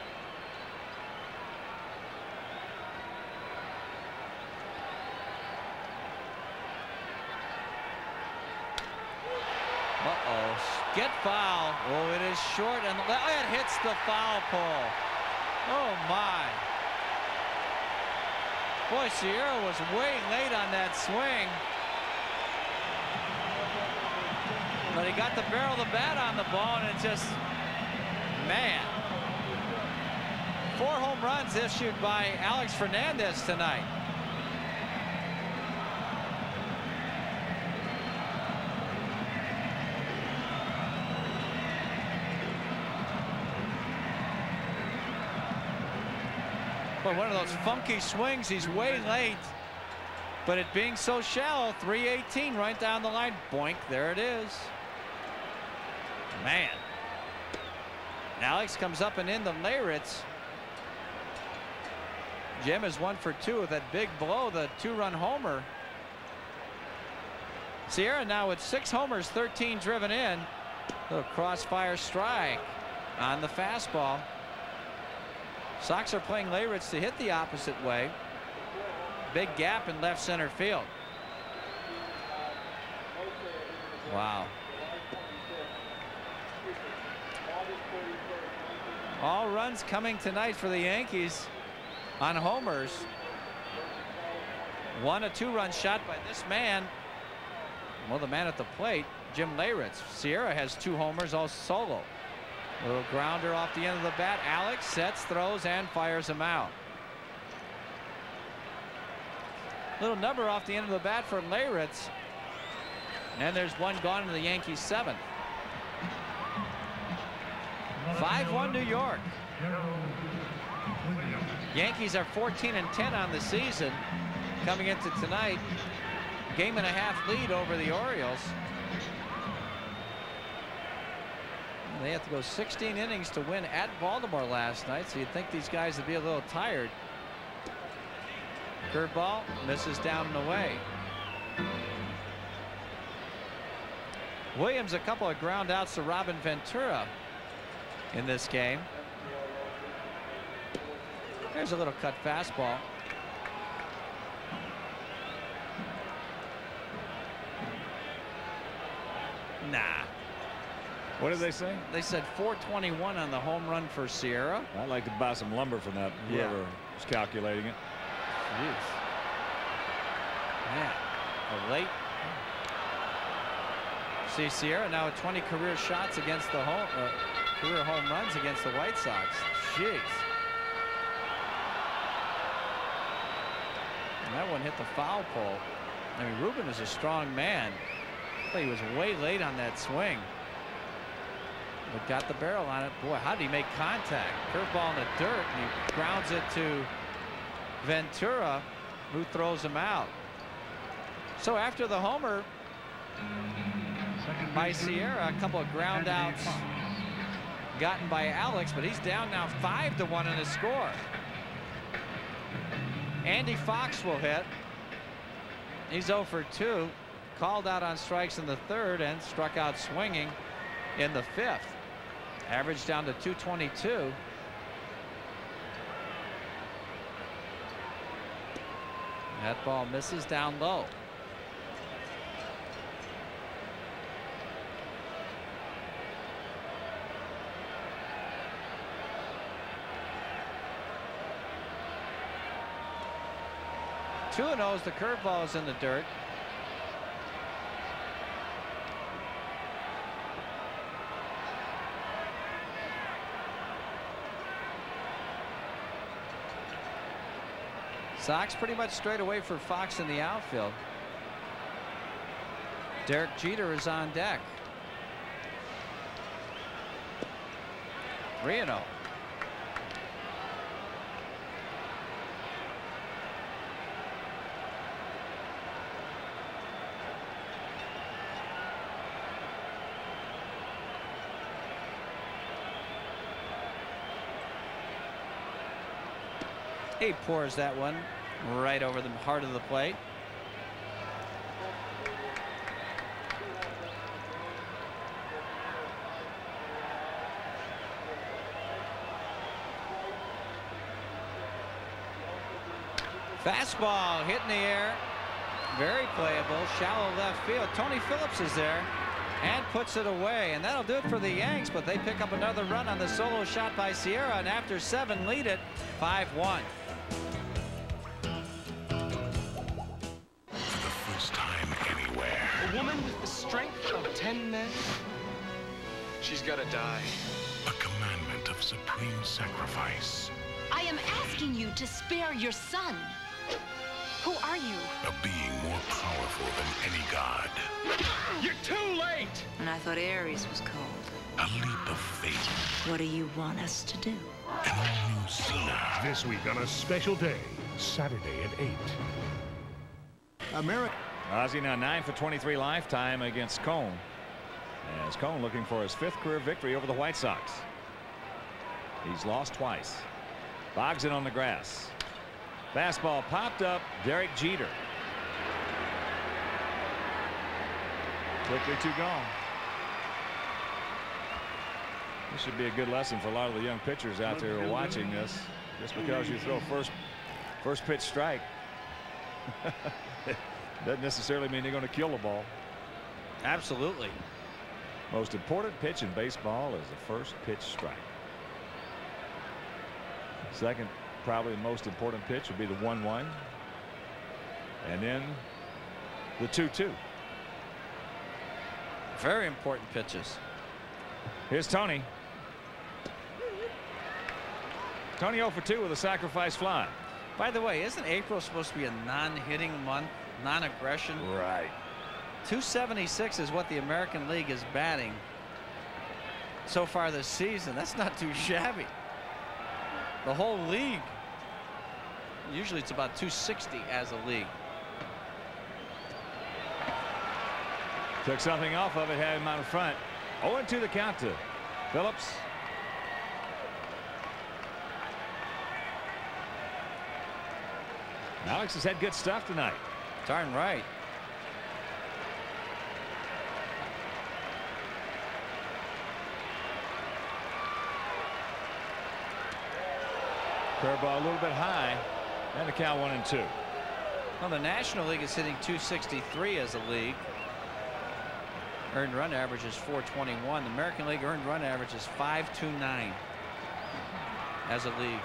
Uh-oh. Get foul. Oh, it is short, and it hits the foul pole. Oh, my. Boy, Sierra was way late on that swing. But he got the barrel of the bat on the ball, and it just, man. 4 home runs issued by Alex Fernandez tonight. But one of those funky swings, he's way late. But it being so shallow, 318 right down the line. Boink, there it is. Man. Alex comes up and in the Leyritz. Jim is 1 for 2 with that big blow, the 2-run homer. Sierra now with 6 homers, 13 driven in. Little crossfire strike on the fastball. Sox are playing Leyritz to hit the opposite way. Big gap in left center field. Wow. All runs coming tonight for the Yankees on homers. 1 a 2-run shot by this man. Well, the man at the plate, Jim Leyritz. Sierra has 2 homers, all solo. Little grounder off the end of the bat. Alex sets, throws, and fires him out. Little number off the end of the bat for Leyritz. And there's 1 gone in the Yankees' 7th. 5-1 New York. Yankees are 14-10 on the season. Coming into tonight, game-and-a-half lead over the Orioles. They have to go 16 innings to win at Baltimore last night, so you'd think these guys would be a little tired. Curveball misses down and away. Williams a couple of ground outs to Robin Ventura in this game. There's a little cut fastball. Nah. What did they say? They said 421 on the home run for Sierra. I'd like to buy some lumber from that, whoever was calculating it. Jeez. Man, a late. See, Sierra now with 20 career shots against the career home runs against the White Sox. Jeez. And that one hit the foul pole. I mean, Ruben is a strong man. He was way late on that swing. But got the barrel on it. Boy, how did he make contact? Curveball in the dirt, and he grounds it to Ventura, who throws him out. So after the homer by Sierra, a couple of ground outs gotten by Alex, but he's down now 5-1 in his score. Andy Fox will hit. He's 0 for 2. Called out on strikes in the 3rd and struck out swinging in the 5th. Average down to 222. That ball misses down low. Two and O's. The curveball is in the dirt. Sox pretty much straight away for Fox in the outfield. Derek Jeter is on deck. 3-0. He pours that one right over the heart of the plate. Fastball hit in the air. Very playable. Shallow left field. Tony Phillips is there and puts it away. And that'll do it for the Yanks, but they pick up another run on the solo shot by Sierra, and after 7 lead it 5-1. A woman with the strength of 10 men? She's gotta die. A commandment of supreme sacrifice. I am asking you to spare your son. Who are you? A being more powerful than any god. You're too late! And I thought Ares was cold. A leap of faith. What do you want us to do? An all-new Cena. This week on a special day, Saturday at 8. America. Ozzie now 9 for 23 lifetime against Cone. As Cone looking for his 5th career victory over the White Sox. He's lost twice. Boggs in on the grass. Fastball popped up. Derek Jeter. Quickly 2 gone. This should be a good lesson for a lot of the young pitchers out there who are watching this. Just because you throw first pitch strike doesn't necessarily mean you're going to kill the ball. Absolutely. Most important pitch in baseball is the first pitch strike. Second, probably the most important pitch would be the 1-1. And then the 2-2. Very important pitches. Here's Tony. Tony 0 for 2 with a sacrifice fly. By the way, isn't April supposed to be a non-hitting month, non-aggression? Right. 276 is what the American League is batting so far this season. That's not too shabby. The whole league, usually it's about 260 as a league. Took something off of it, had him out in front. 0-2 the count to Phillips. Alex has had good stuff tonight. Darn right. Curveball a little bit high, and the count 1-2. Well, the National League is hitting 263 as a league. Earned run average is 421. The American League earned run average is 529 as a league.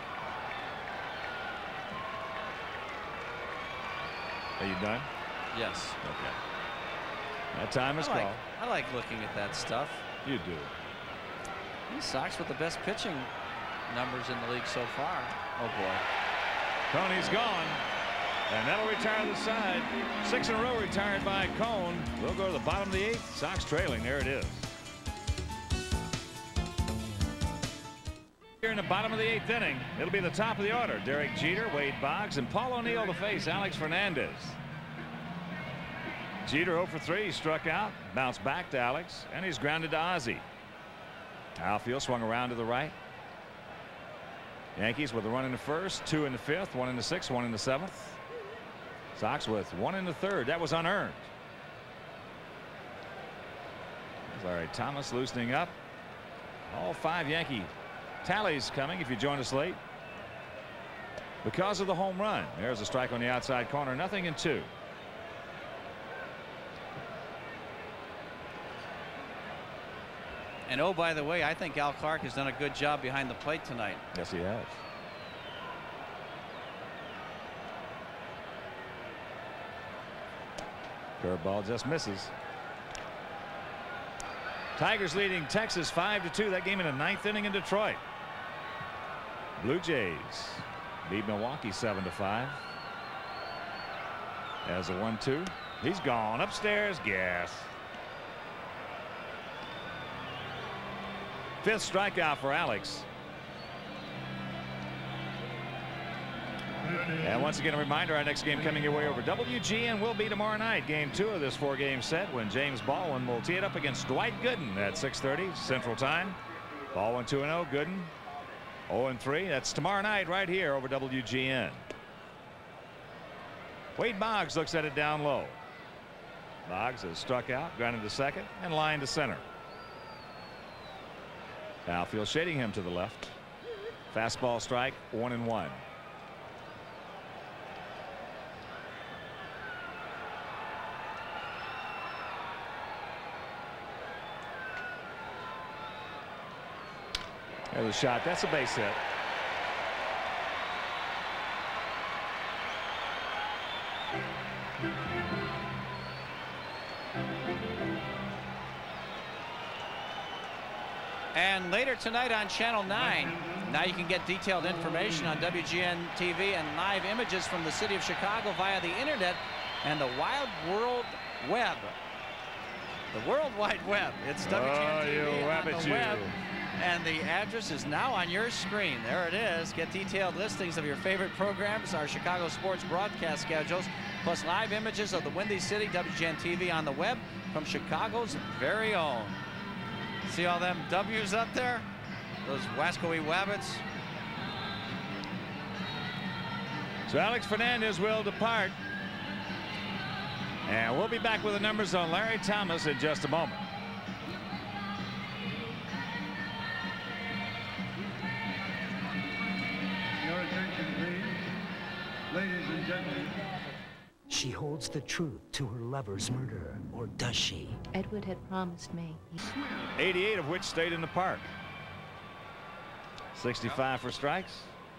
Are you done? Yes. Okay. That time is called. I like looking at that stuff. You do. These Sox with the best pitching numbers in the league so far. Oh boy. Tony's gone. And that'll retire the side. 6 in a row retired by Cone. We'll go to the bottom of the 8th. Sox trailing. There it is. Here in the bottom of the 8th inning, it'll be the top of the order. Derek Jeter, Wade Boggs, and Paul O'Neill to face Alex Fernandez. Jeter 0 for 3. He struck out, bounced back to Alex, and he's grounded to Ozzie. Outfield swung around to the right. Yankees with a run in the first, 2 in the 5th, 1 in the 6th, 1 in the 7th. Sox with 1 in the 3rd. That was unearned. Larry Thomas loosening up. All 5 Yankee tallies coming if you join us late. Because of the home run. There's a strike on the outside corner. 0-2. And oh, by the way, I think Al Clark has done a good job behind the plate tonight. Yes, he has. Curveball just misses. Tigers leading Texas 5-2. That game in the 9th inning in Detroit. Blue Jays beat Milwaukee 7-5. As a 1-2. He's gone upstairs. Gas. 5th strikeout for Alex. And once again, a reminder, our next game coming your way over WGN will be tomorrow night. Game 2 of this 4-game set when James Baldwin will tee it up against Dwight Gooden at 6:30 Central Time. Baldwin 2-0, Gooden 0-3. That's tomorrow night right here over WGN. Wade Boggs looks at it down low. Boggs has struck out, grounded to second, and lined to center. Outfield shading him to the left. Fastball strike, 1-1. There's a shot. That's a base hit. And later tonight on Channel 9, now you can get detailed information on WGN TV and live images from the city of Chicago via the internet and the Wild World Web. The World Wide Web. It's WGN TV on the web. And the address is now on your screen. There it is. Get detailed listings of your favorite programs, our Chicago sports broadcast schedules, plus live images of the Windy City WGN TV on the web from Chicago's very own. See all them W's up there? Those Wascoe Wabbits. So Alex Fernandez will depart. And we'll be back with the numbers on Larry Thomas in just a moment. Your attention, please. Ladies and gentlemen. She holds the truth to her lover's murder, or does she? Edward had promised me. 88 of which stayed in the park. 65 for strikes.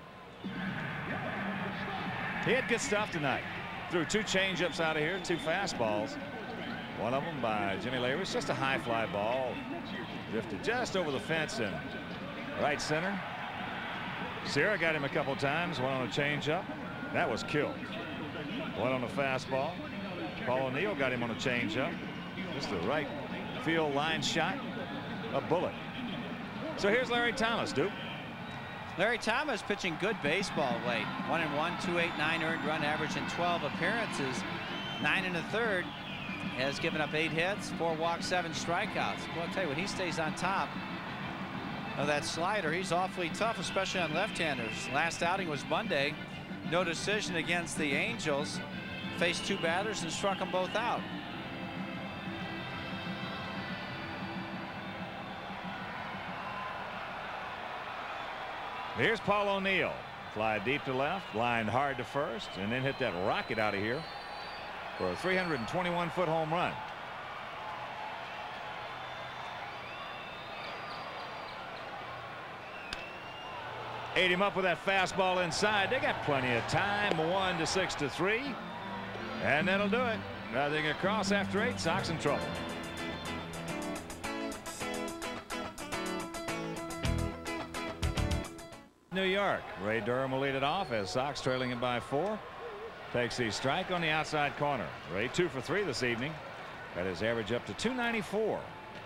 He had good stuff tonight. Threw 2 changeups out of here, 2 fastballs. One of them by Jimmy Leyritz, just a high fly ball. Drifted just over the fence in right center. Sierra got him a couple times, one on a changeup. That was killed. One on a fastball. Paul O'Neill got him on a changeup. Just a right field line shot. A bullet. So here's Larry Thomas, Duke. Larry Thomas pitching good baseball late. 1-1, 2.89 earned run average in 12 appearances. 9 1/3. Has given up 8 hits, 4 walks, 7 strikeouts. Well, I'll tell you, when he stays on top of that slider, he's awfully tough, especially on left-handers. Last outing was Monday. No decision against the Angels. Faced 2 batters and struck them both out. Here's Paul O'Neill. Fly deep to left, lined hard to first, and then hit that rocket out of here for a 321-foot home run. Ate him up with that fastball inside. They got plenty of time. 1 to 6 to 3. And that'll do it. Nothing across after 8. Sox in trouble. New York. Ray Durham will lead it off as Sox trailing him by 4. Takes the strike on the outside corner. Ray 2 for 3 this evening. Got his average up to 294.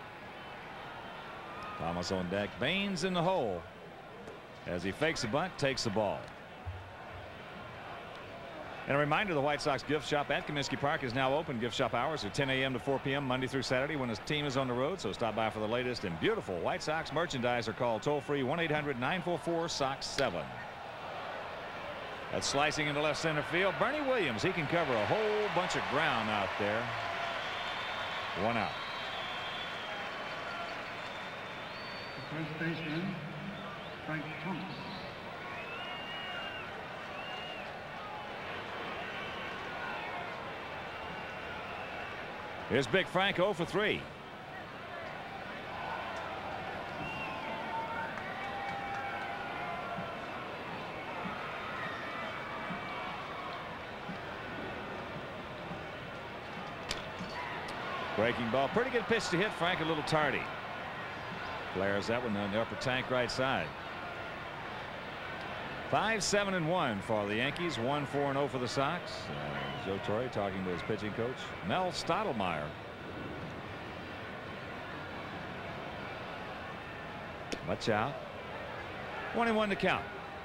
Thomas on deck. Baines in the hole. As he fakes the bunt, takes the ball. And a reminder, the White Sox gift shop at Comiskey Park is now open. Gift shop hours are 10 a.m. to 4 p.m. Monday through Saturday when his team is on the road. So stop by for the latest and beautiful White Sox merchandise or call toll-free 1-800-944-SOX-7. That's slicing into left center field. Bernie Williams, he can cover a whole bunch of ground out there. 1 out. First baseman, Frank Thomas. Here's Big Frank 0 for 3. Breaking ball. Pretty good pitch to hit. Frank a little tardy. Flares that one on the upper tank right side. 5-7-1 for the Yankees. 1-4-0 for the Sox. Joe Torre talking to his pitching coach Mel Stottlemyre. Watch out. 1-1 to count.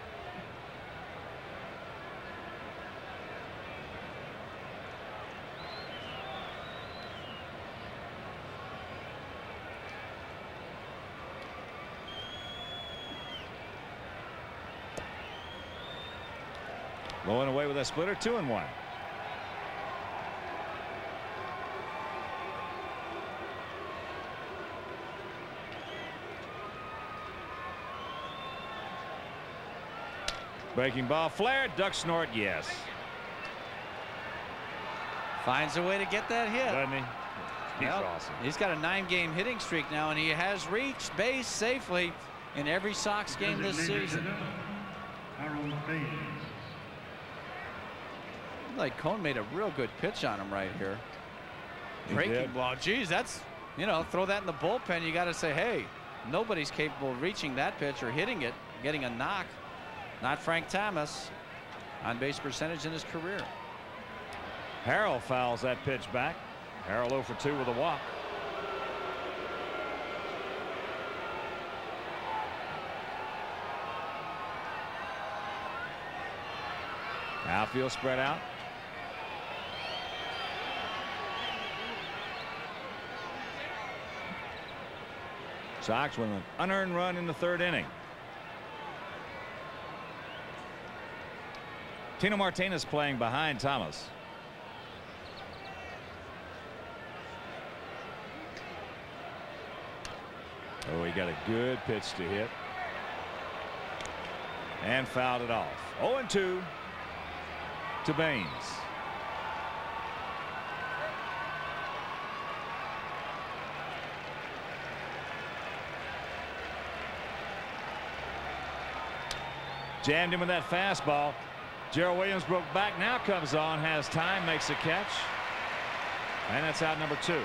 Blowing away with a splitter. 2-1. Breaking ball. Flare. Duck snort. Yes. Finds a way to get that hit. Doesn't he? He's awesome. He's got a 9-game hitting streak now, and he has reached base safely in every Sox game this season. Like Cone made a real good pitch on him right here. Breaking ball. Geez, that's, you know, throw that in the bullpen. You got to say, hey, nobody's capable of reaching that pitch or hitting it, getting a knock. Not Frank Thomas. On base percentage in his career. Harrell fouls that pitch back. Harrell 0 for 2 with a walk. Outfield spread out. Sox with an unearned run in the 3rd inning. Tino Martinez playing behind Thomas. Oh, he got a good pitch to hit. And fouled it off. 0-2 to Baines. Jammed him with that fastball. Gerald Williams broke back, now comes on, has time, makes a catch. And that's out number 2.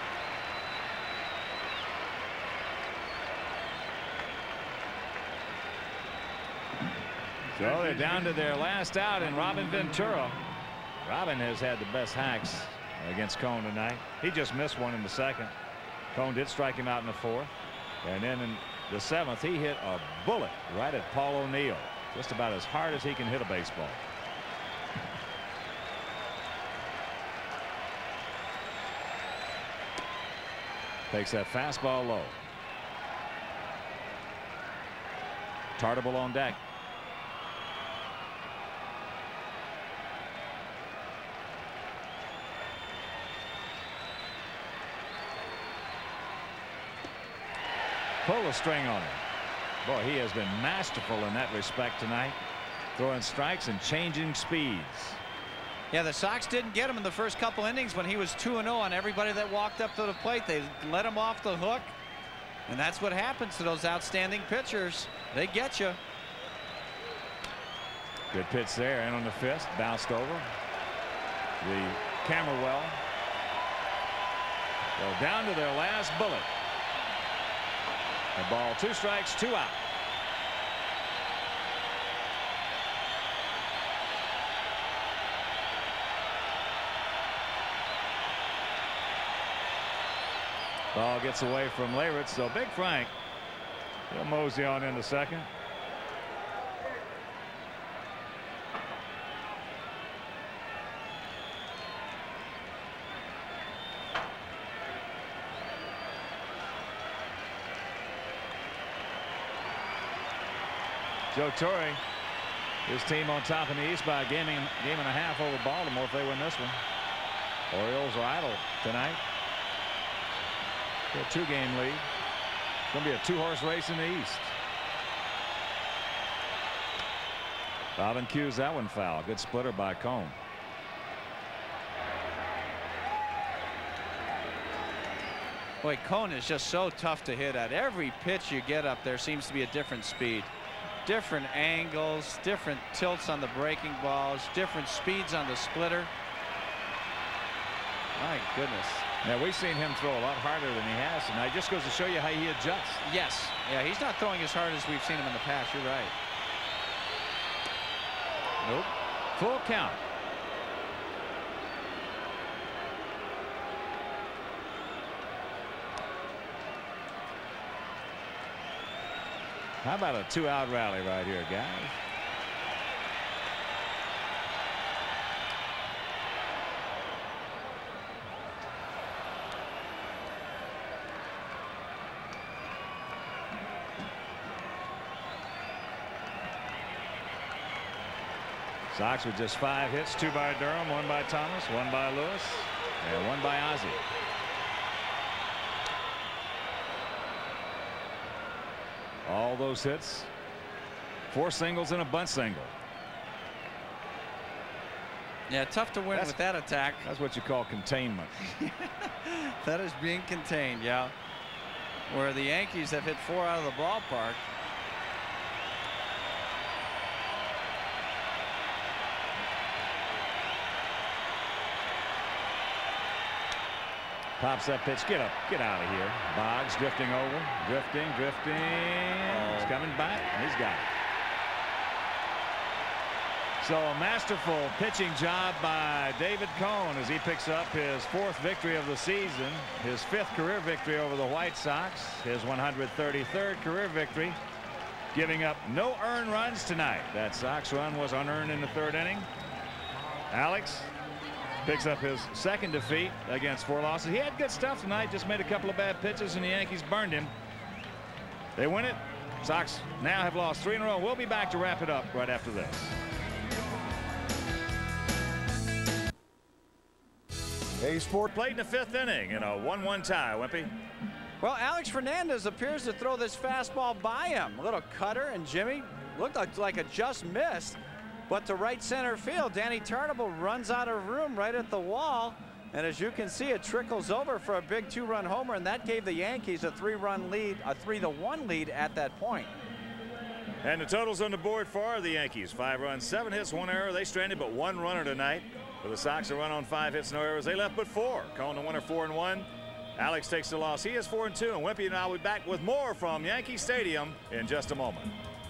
So they're down to their last out, and Robin Ventura. Robin has had the best hacks against Cone tonight. He just missed one in the 2nd. Cone did strike him out in the 4th. And then in the 7th, he hit a bullet right at Paul O'Neill. Just about as hard as he can hit a baseball. Takes that fastball low. Tartable on deck. Pull the string on him. Boy, he has been masterful in that respect tonight. Throwing strikes and changing speeds. Yeah, the Sox didn't get him in the first couple innings when he was 2-0 on everybody that walked up to the plate. They let him off the hook. And that's what happens to those outstanding pitchers. They get you. Good pitch there, and on the 5th, bounced over. The camera well. Go down to their last bullet. The ball, 2 strikes, 2 out. Ball gets away from Leyritz, so Big Frank, he'll mosey on in the 2nd. Joe Torre, his team on top in the East by a game and a half over Baltimore if they win this one. Orioles are idle tonight. A 2-game lead. It's going to be a 2-horse race in the East. Bobbin cues that one foul. Good splitter by Cone. Boy, Cone is just so tough to hit at. Every pitch you get up there seems to be a different speed. Different angles, different tilts on the breaking balls, different speeds on the splitter. My goodness. Now, we've seen him throw a lot harder than he has tonight. Just goes to show you how he adjusts. Yes. Yeah, he's not throwing as hard as we've seen him in the past. You're right. Nope. Full count. How about a 2-out rally right here, guys? Sox with just 5 hits, 2 by Durham, 1 by Thomas, 1 by Lewis, and 1 by Ozzie. All those hits, 4 singles and a bunt single. Yeah, tough to win with that attack. That's what you call containment. That is being contained, yeah. Where the Yankees have hit 4 out of the ballpark. Pops that pitch. Get up. Get out of here. Boggs drifting over. Drifting. He's coming back. He's got it. So a masterful pitching job by David Cone as he picks up his 4th victory of the season, his 5th career victory over the White Sox, his 133rd career victory, giving up no earned runs tonight. That Sox run was unearned in the 3rd inning. Alex picks up his 2nd defeat against 4 losses. He had good stuff tonight, just made a couple of bad pitches and the Yankees burned him. They win it. Sox now have lost 3 in a row. We'll be back to wrap it up right after this. A sport played in the 5th inning in a 1-1 tie. Wimpy. Well, Alex Fernandez appears to throw this fastball by him. A little cutter, and Jimmy looked like it just missed. But to right center field, Danny Tartable runs out of room right at the wall. And as you can see, it trickles over for a big 2-run homer, and that gave the Yankees a 3-run lead, a 3-1 lead at that point. And the totals on the board for the Yankees: 5 runs, 7 hits, 1 error. They stranded but 1 runner tonight. For the Sox, a run on 5 hits, no errors. They left but 4. Cone the winner 4-1. Alex takes the loss. He is 4-2. And Wimpy and I will be back with more from Yankee Stadium in just a moment.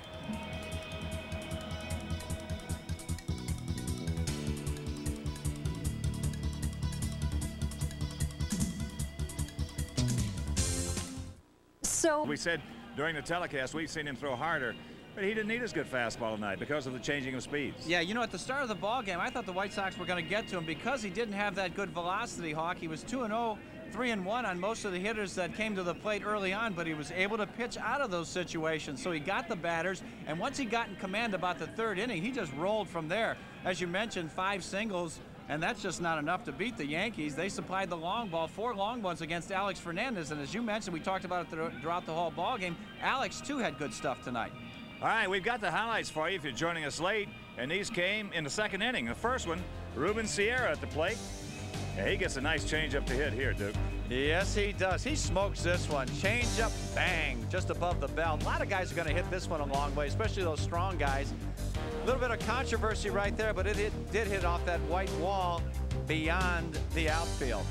So we said during the telecast we've seen him throw harder, but he didn't need his good fastball tonight because of the changing of speeds. Yeah, you know, at the start of the ball game, I thought the White Sox were going to get to him because he didn't have that good velocity, Hawk. He was 2-0, 3-1 on most of the hitters that came to the plate early on, but he was able to pitch out of those situations. So he got the batters, and once he got in command about the 3rd inning, he just rolled from there. As you mentioned, 5 singles, and that's just not enough to beat the Yankees. They supplied the long ball, 4 long ones against Alex Fernandez, and as you mentioned, we talked about it throughout the whole ball game. Alex, too, had good stuff tonight. All right, we've got the highlights for you if you're joining us late, and these came in the 2nd inning. The first one, Ruben Sierra at the plate. Yeah, he gets a nice changeup to hit here, Duke. Yes, he does. He smokes this one. Changeup, bang, just above the belt. A lot of guys are going to hit this one a long way, especially those strong guys. A little bit of controversy right there, but it did hit off that white wall beyond the outfield.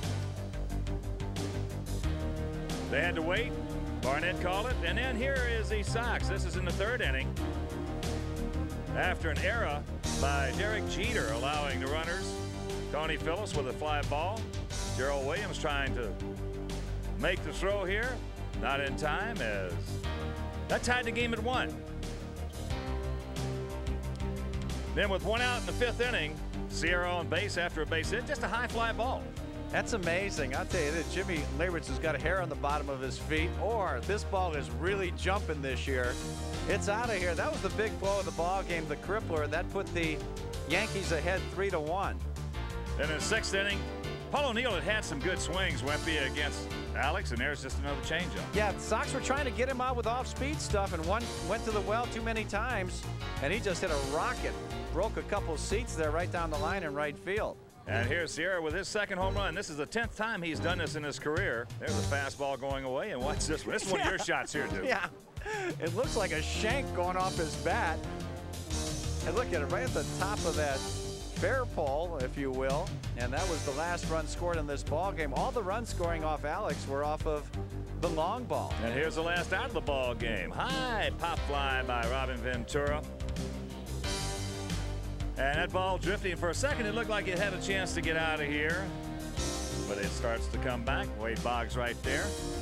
They had to wait. Barnett called it, and then here is the Sox. This is in the 3rd inning. After an error by Derek Jeter allowing the runners. Tony Phillips with a fly ball. Gerald Williams trying to make the throw here. Not in time, as that tied the game at 1. Then with 1 out in the 5th inning, Sierra on base after a base hit. Just a high fly ball. That's amazing. I'll tell you this, Jimmy Leyritz has got a hair on the bottom of his feet, or this ball is really jumping this year. It's out of here. That was the big blow of the ball game, the crippler. That put the Yankees ahead 3-1. Then in the 6th inning, Paul O'Neill had some good swings, Wimpy, against Alex, and there's just another changeup. Yeah, the Sox were trying to get him out with off-speed stuff, and one went to the well too many times, and he just hit a rocket. Broke a couple seats there right down the line in right field. And here's Sierra with his 2nd home run. This is the 10th time he's done this in his career. There's a fastball going away, and watch this one. This is one of your shots here, dude. Yeah, it looks like a shank going off his bat. And look at it right at the top of that fair pole, if you will. And that was the last run scored in this ball game. All the runs scoring off Alex were off of the long ball. And here's the last out of the ball game. High pop fly by Robin Ventura. And that ball drifting for a second, it looked like it had a chance to get out of here. But it starts to come back. Wade Boggs right there.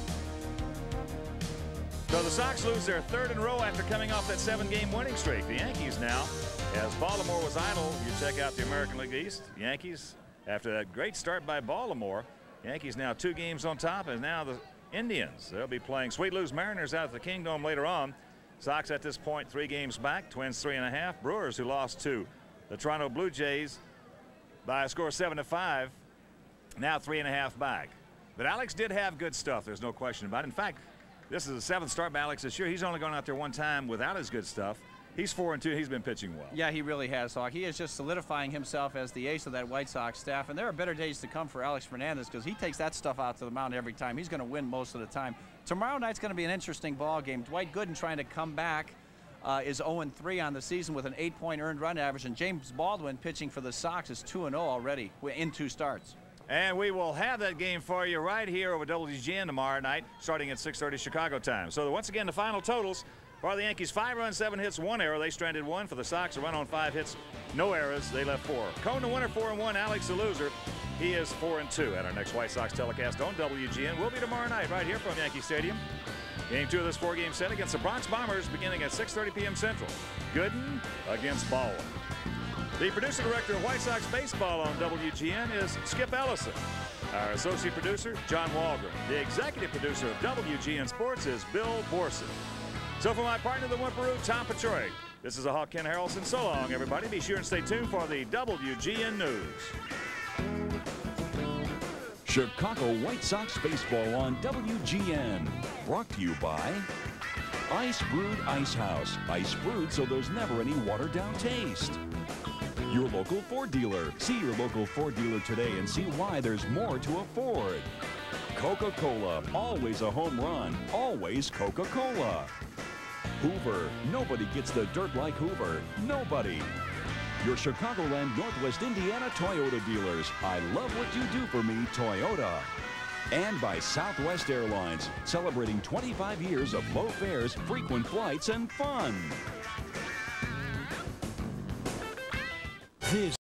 So the Sox lose their 3rd in a row after coming off that 7-game winning streak. The Yankees now, as Baltimore was idle, you check out the American League East. Yankees, after that great start by Baltimore, Yankees now 2 games on top, and now the Indians. They'll be playing Sweet Lou's Mariners out at the Kingdome later on. Sox at this point 3 games back, Twins 3.5. Brewers, who lost to the Toronto Blue Jays by a score of 7-5, now 3.5 back. But Alex did have good stuff. There's no question about it. In fact, this is the 7th start by Alex this year. He's only gone out there 1 time without his good stuff. He's 4-2. He's been pitching well. Yeah, he really has, Hawk. He is just solidifying himself as the ace of that White Sox staff. And there are better days to come for Alex Fernandez because he takes that stuff out to the mound every time. He's going to win most of the time. Tomorrow night's going to be an interesting ball game. Dwight Gooden trying to come back. Is 0-3 on the season with an 8-point earned run average, and James Baldwin pitching for the Sox is 2-0 already in 2 starts. And we will have that game for you right here over WGN tomorrow night, starting at 6:30 Chicago time. So once again, the final totals for the Yankees: 5 runs, 7 hits, 1 error. They stranded 1. For the Sox, a run on 5 hits, no errors. They left 4. Cone the winner, 4-1. Alex the loser. He is 4-2. At our next White Sox telecast on WGN will be tomorrow night right here from Yankee Stadium. Game 2 of this 4-game set against the Bronx Bombers beginning at 6:30 p.m. Central. Gooden against Baldwin. The producer-director of White Sox baseball on WGN is Skip Ellison. Our associate producer, John Walgren. The executive producer of WGN Sports is Bill Borson. So for my partner, the Whimperoo, Tom Patroy, this is a Hawk Ken Harrelson. So long, everybody. Be sure and stay tuned for the WGN News. Chicago White Sox baseball on WGN. Brought to you by Ice Brewed Ice House. Ice brewed so there's never any watered-down taste. Your local Ford dealer. See your local Ford dealer today and see why there's more to afford. Coca-Cola, always a home run, always Coca-Cola. Hoover, nobody gets the dirt like Hoover, nobody. Your Chicagoland, Northwest Indiana Toyota dealers. I love what you do for me, Toyota. And by Southwest Airlines, celebrating 25 years of low fares, frequent flights, and fun. This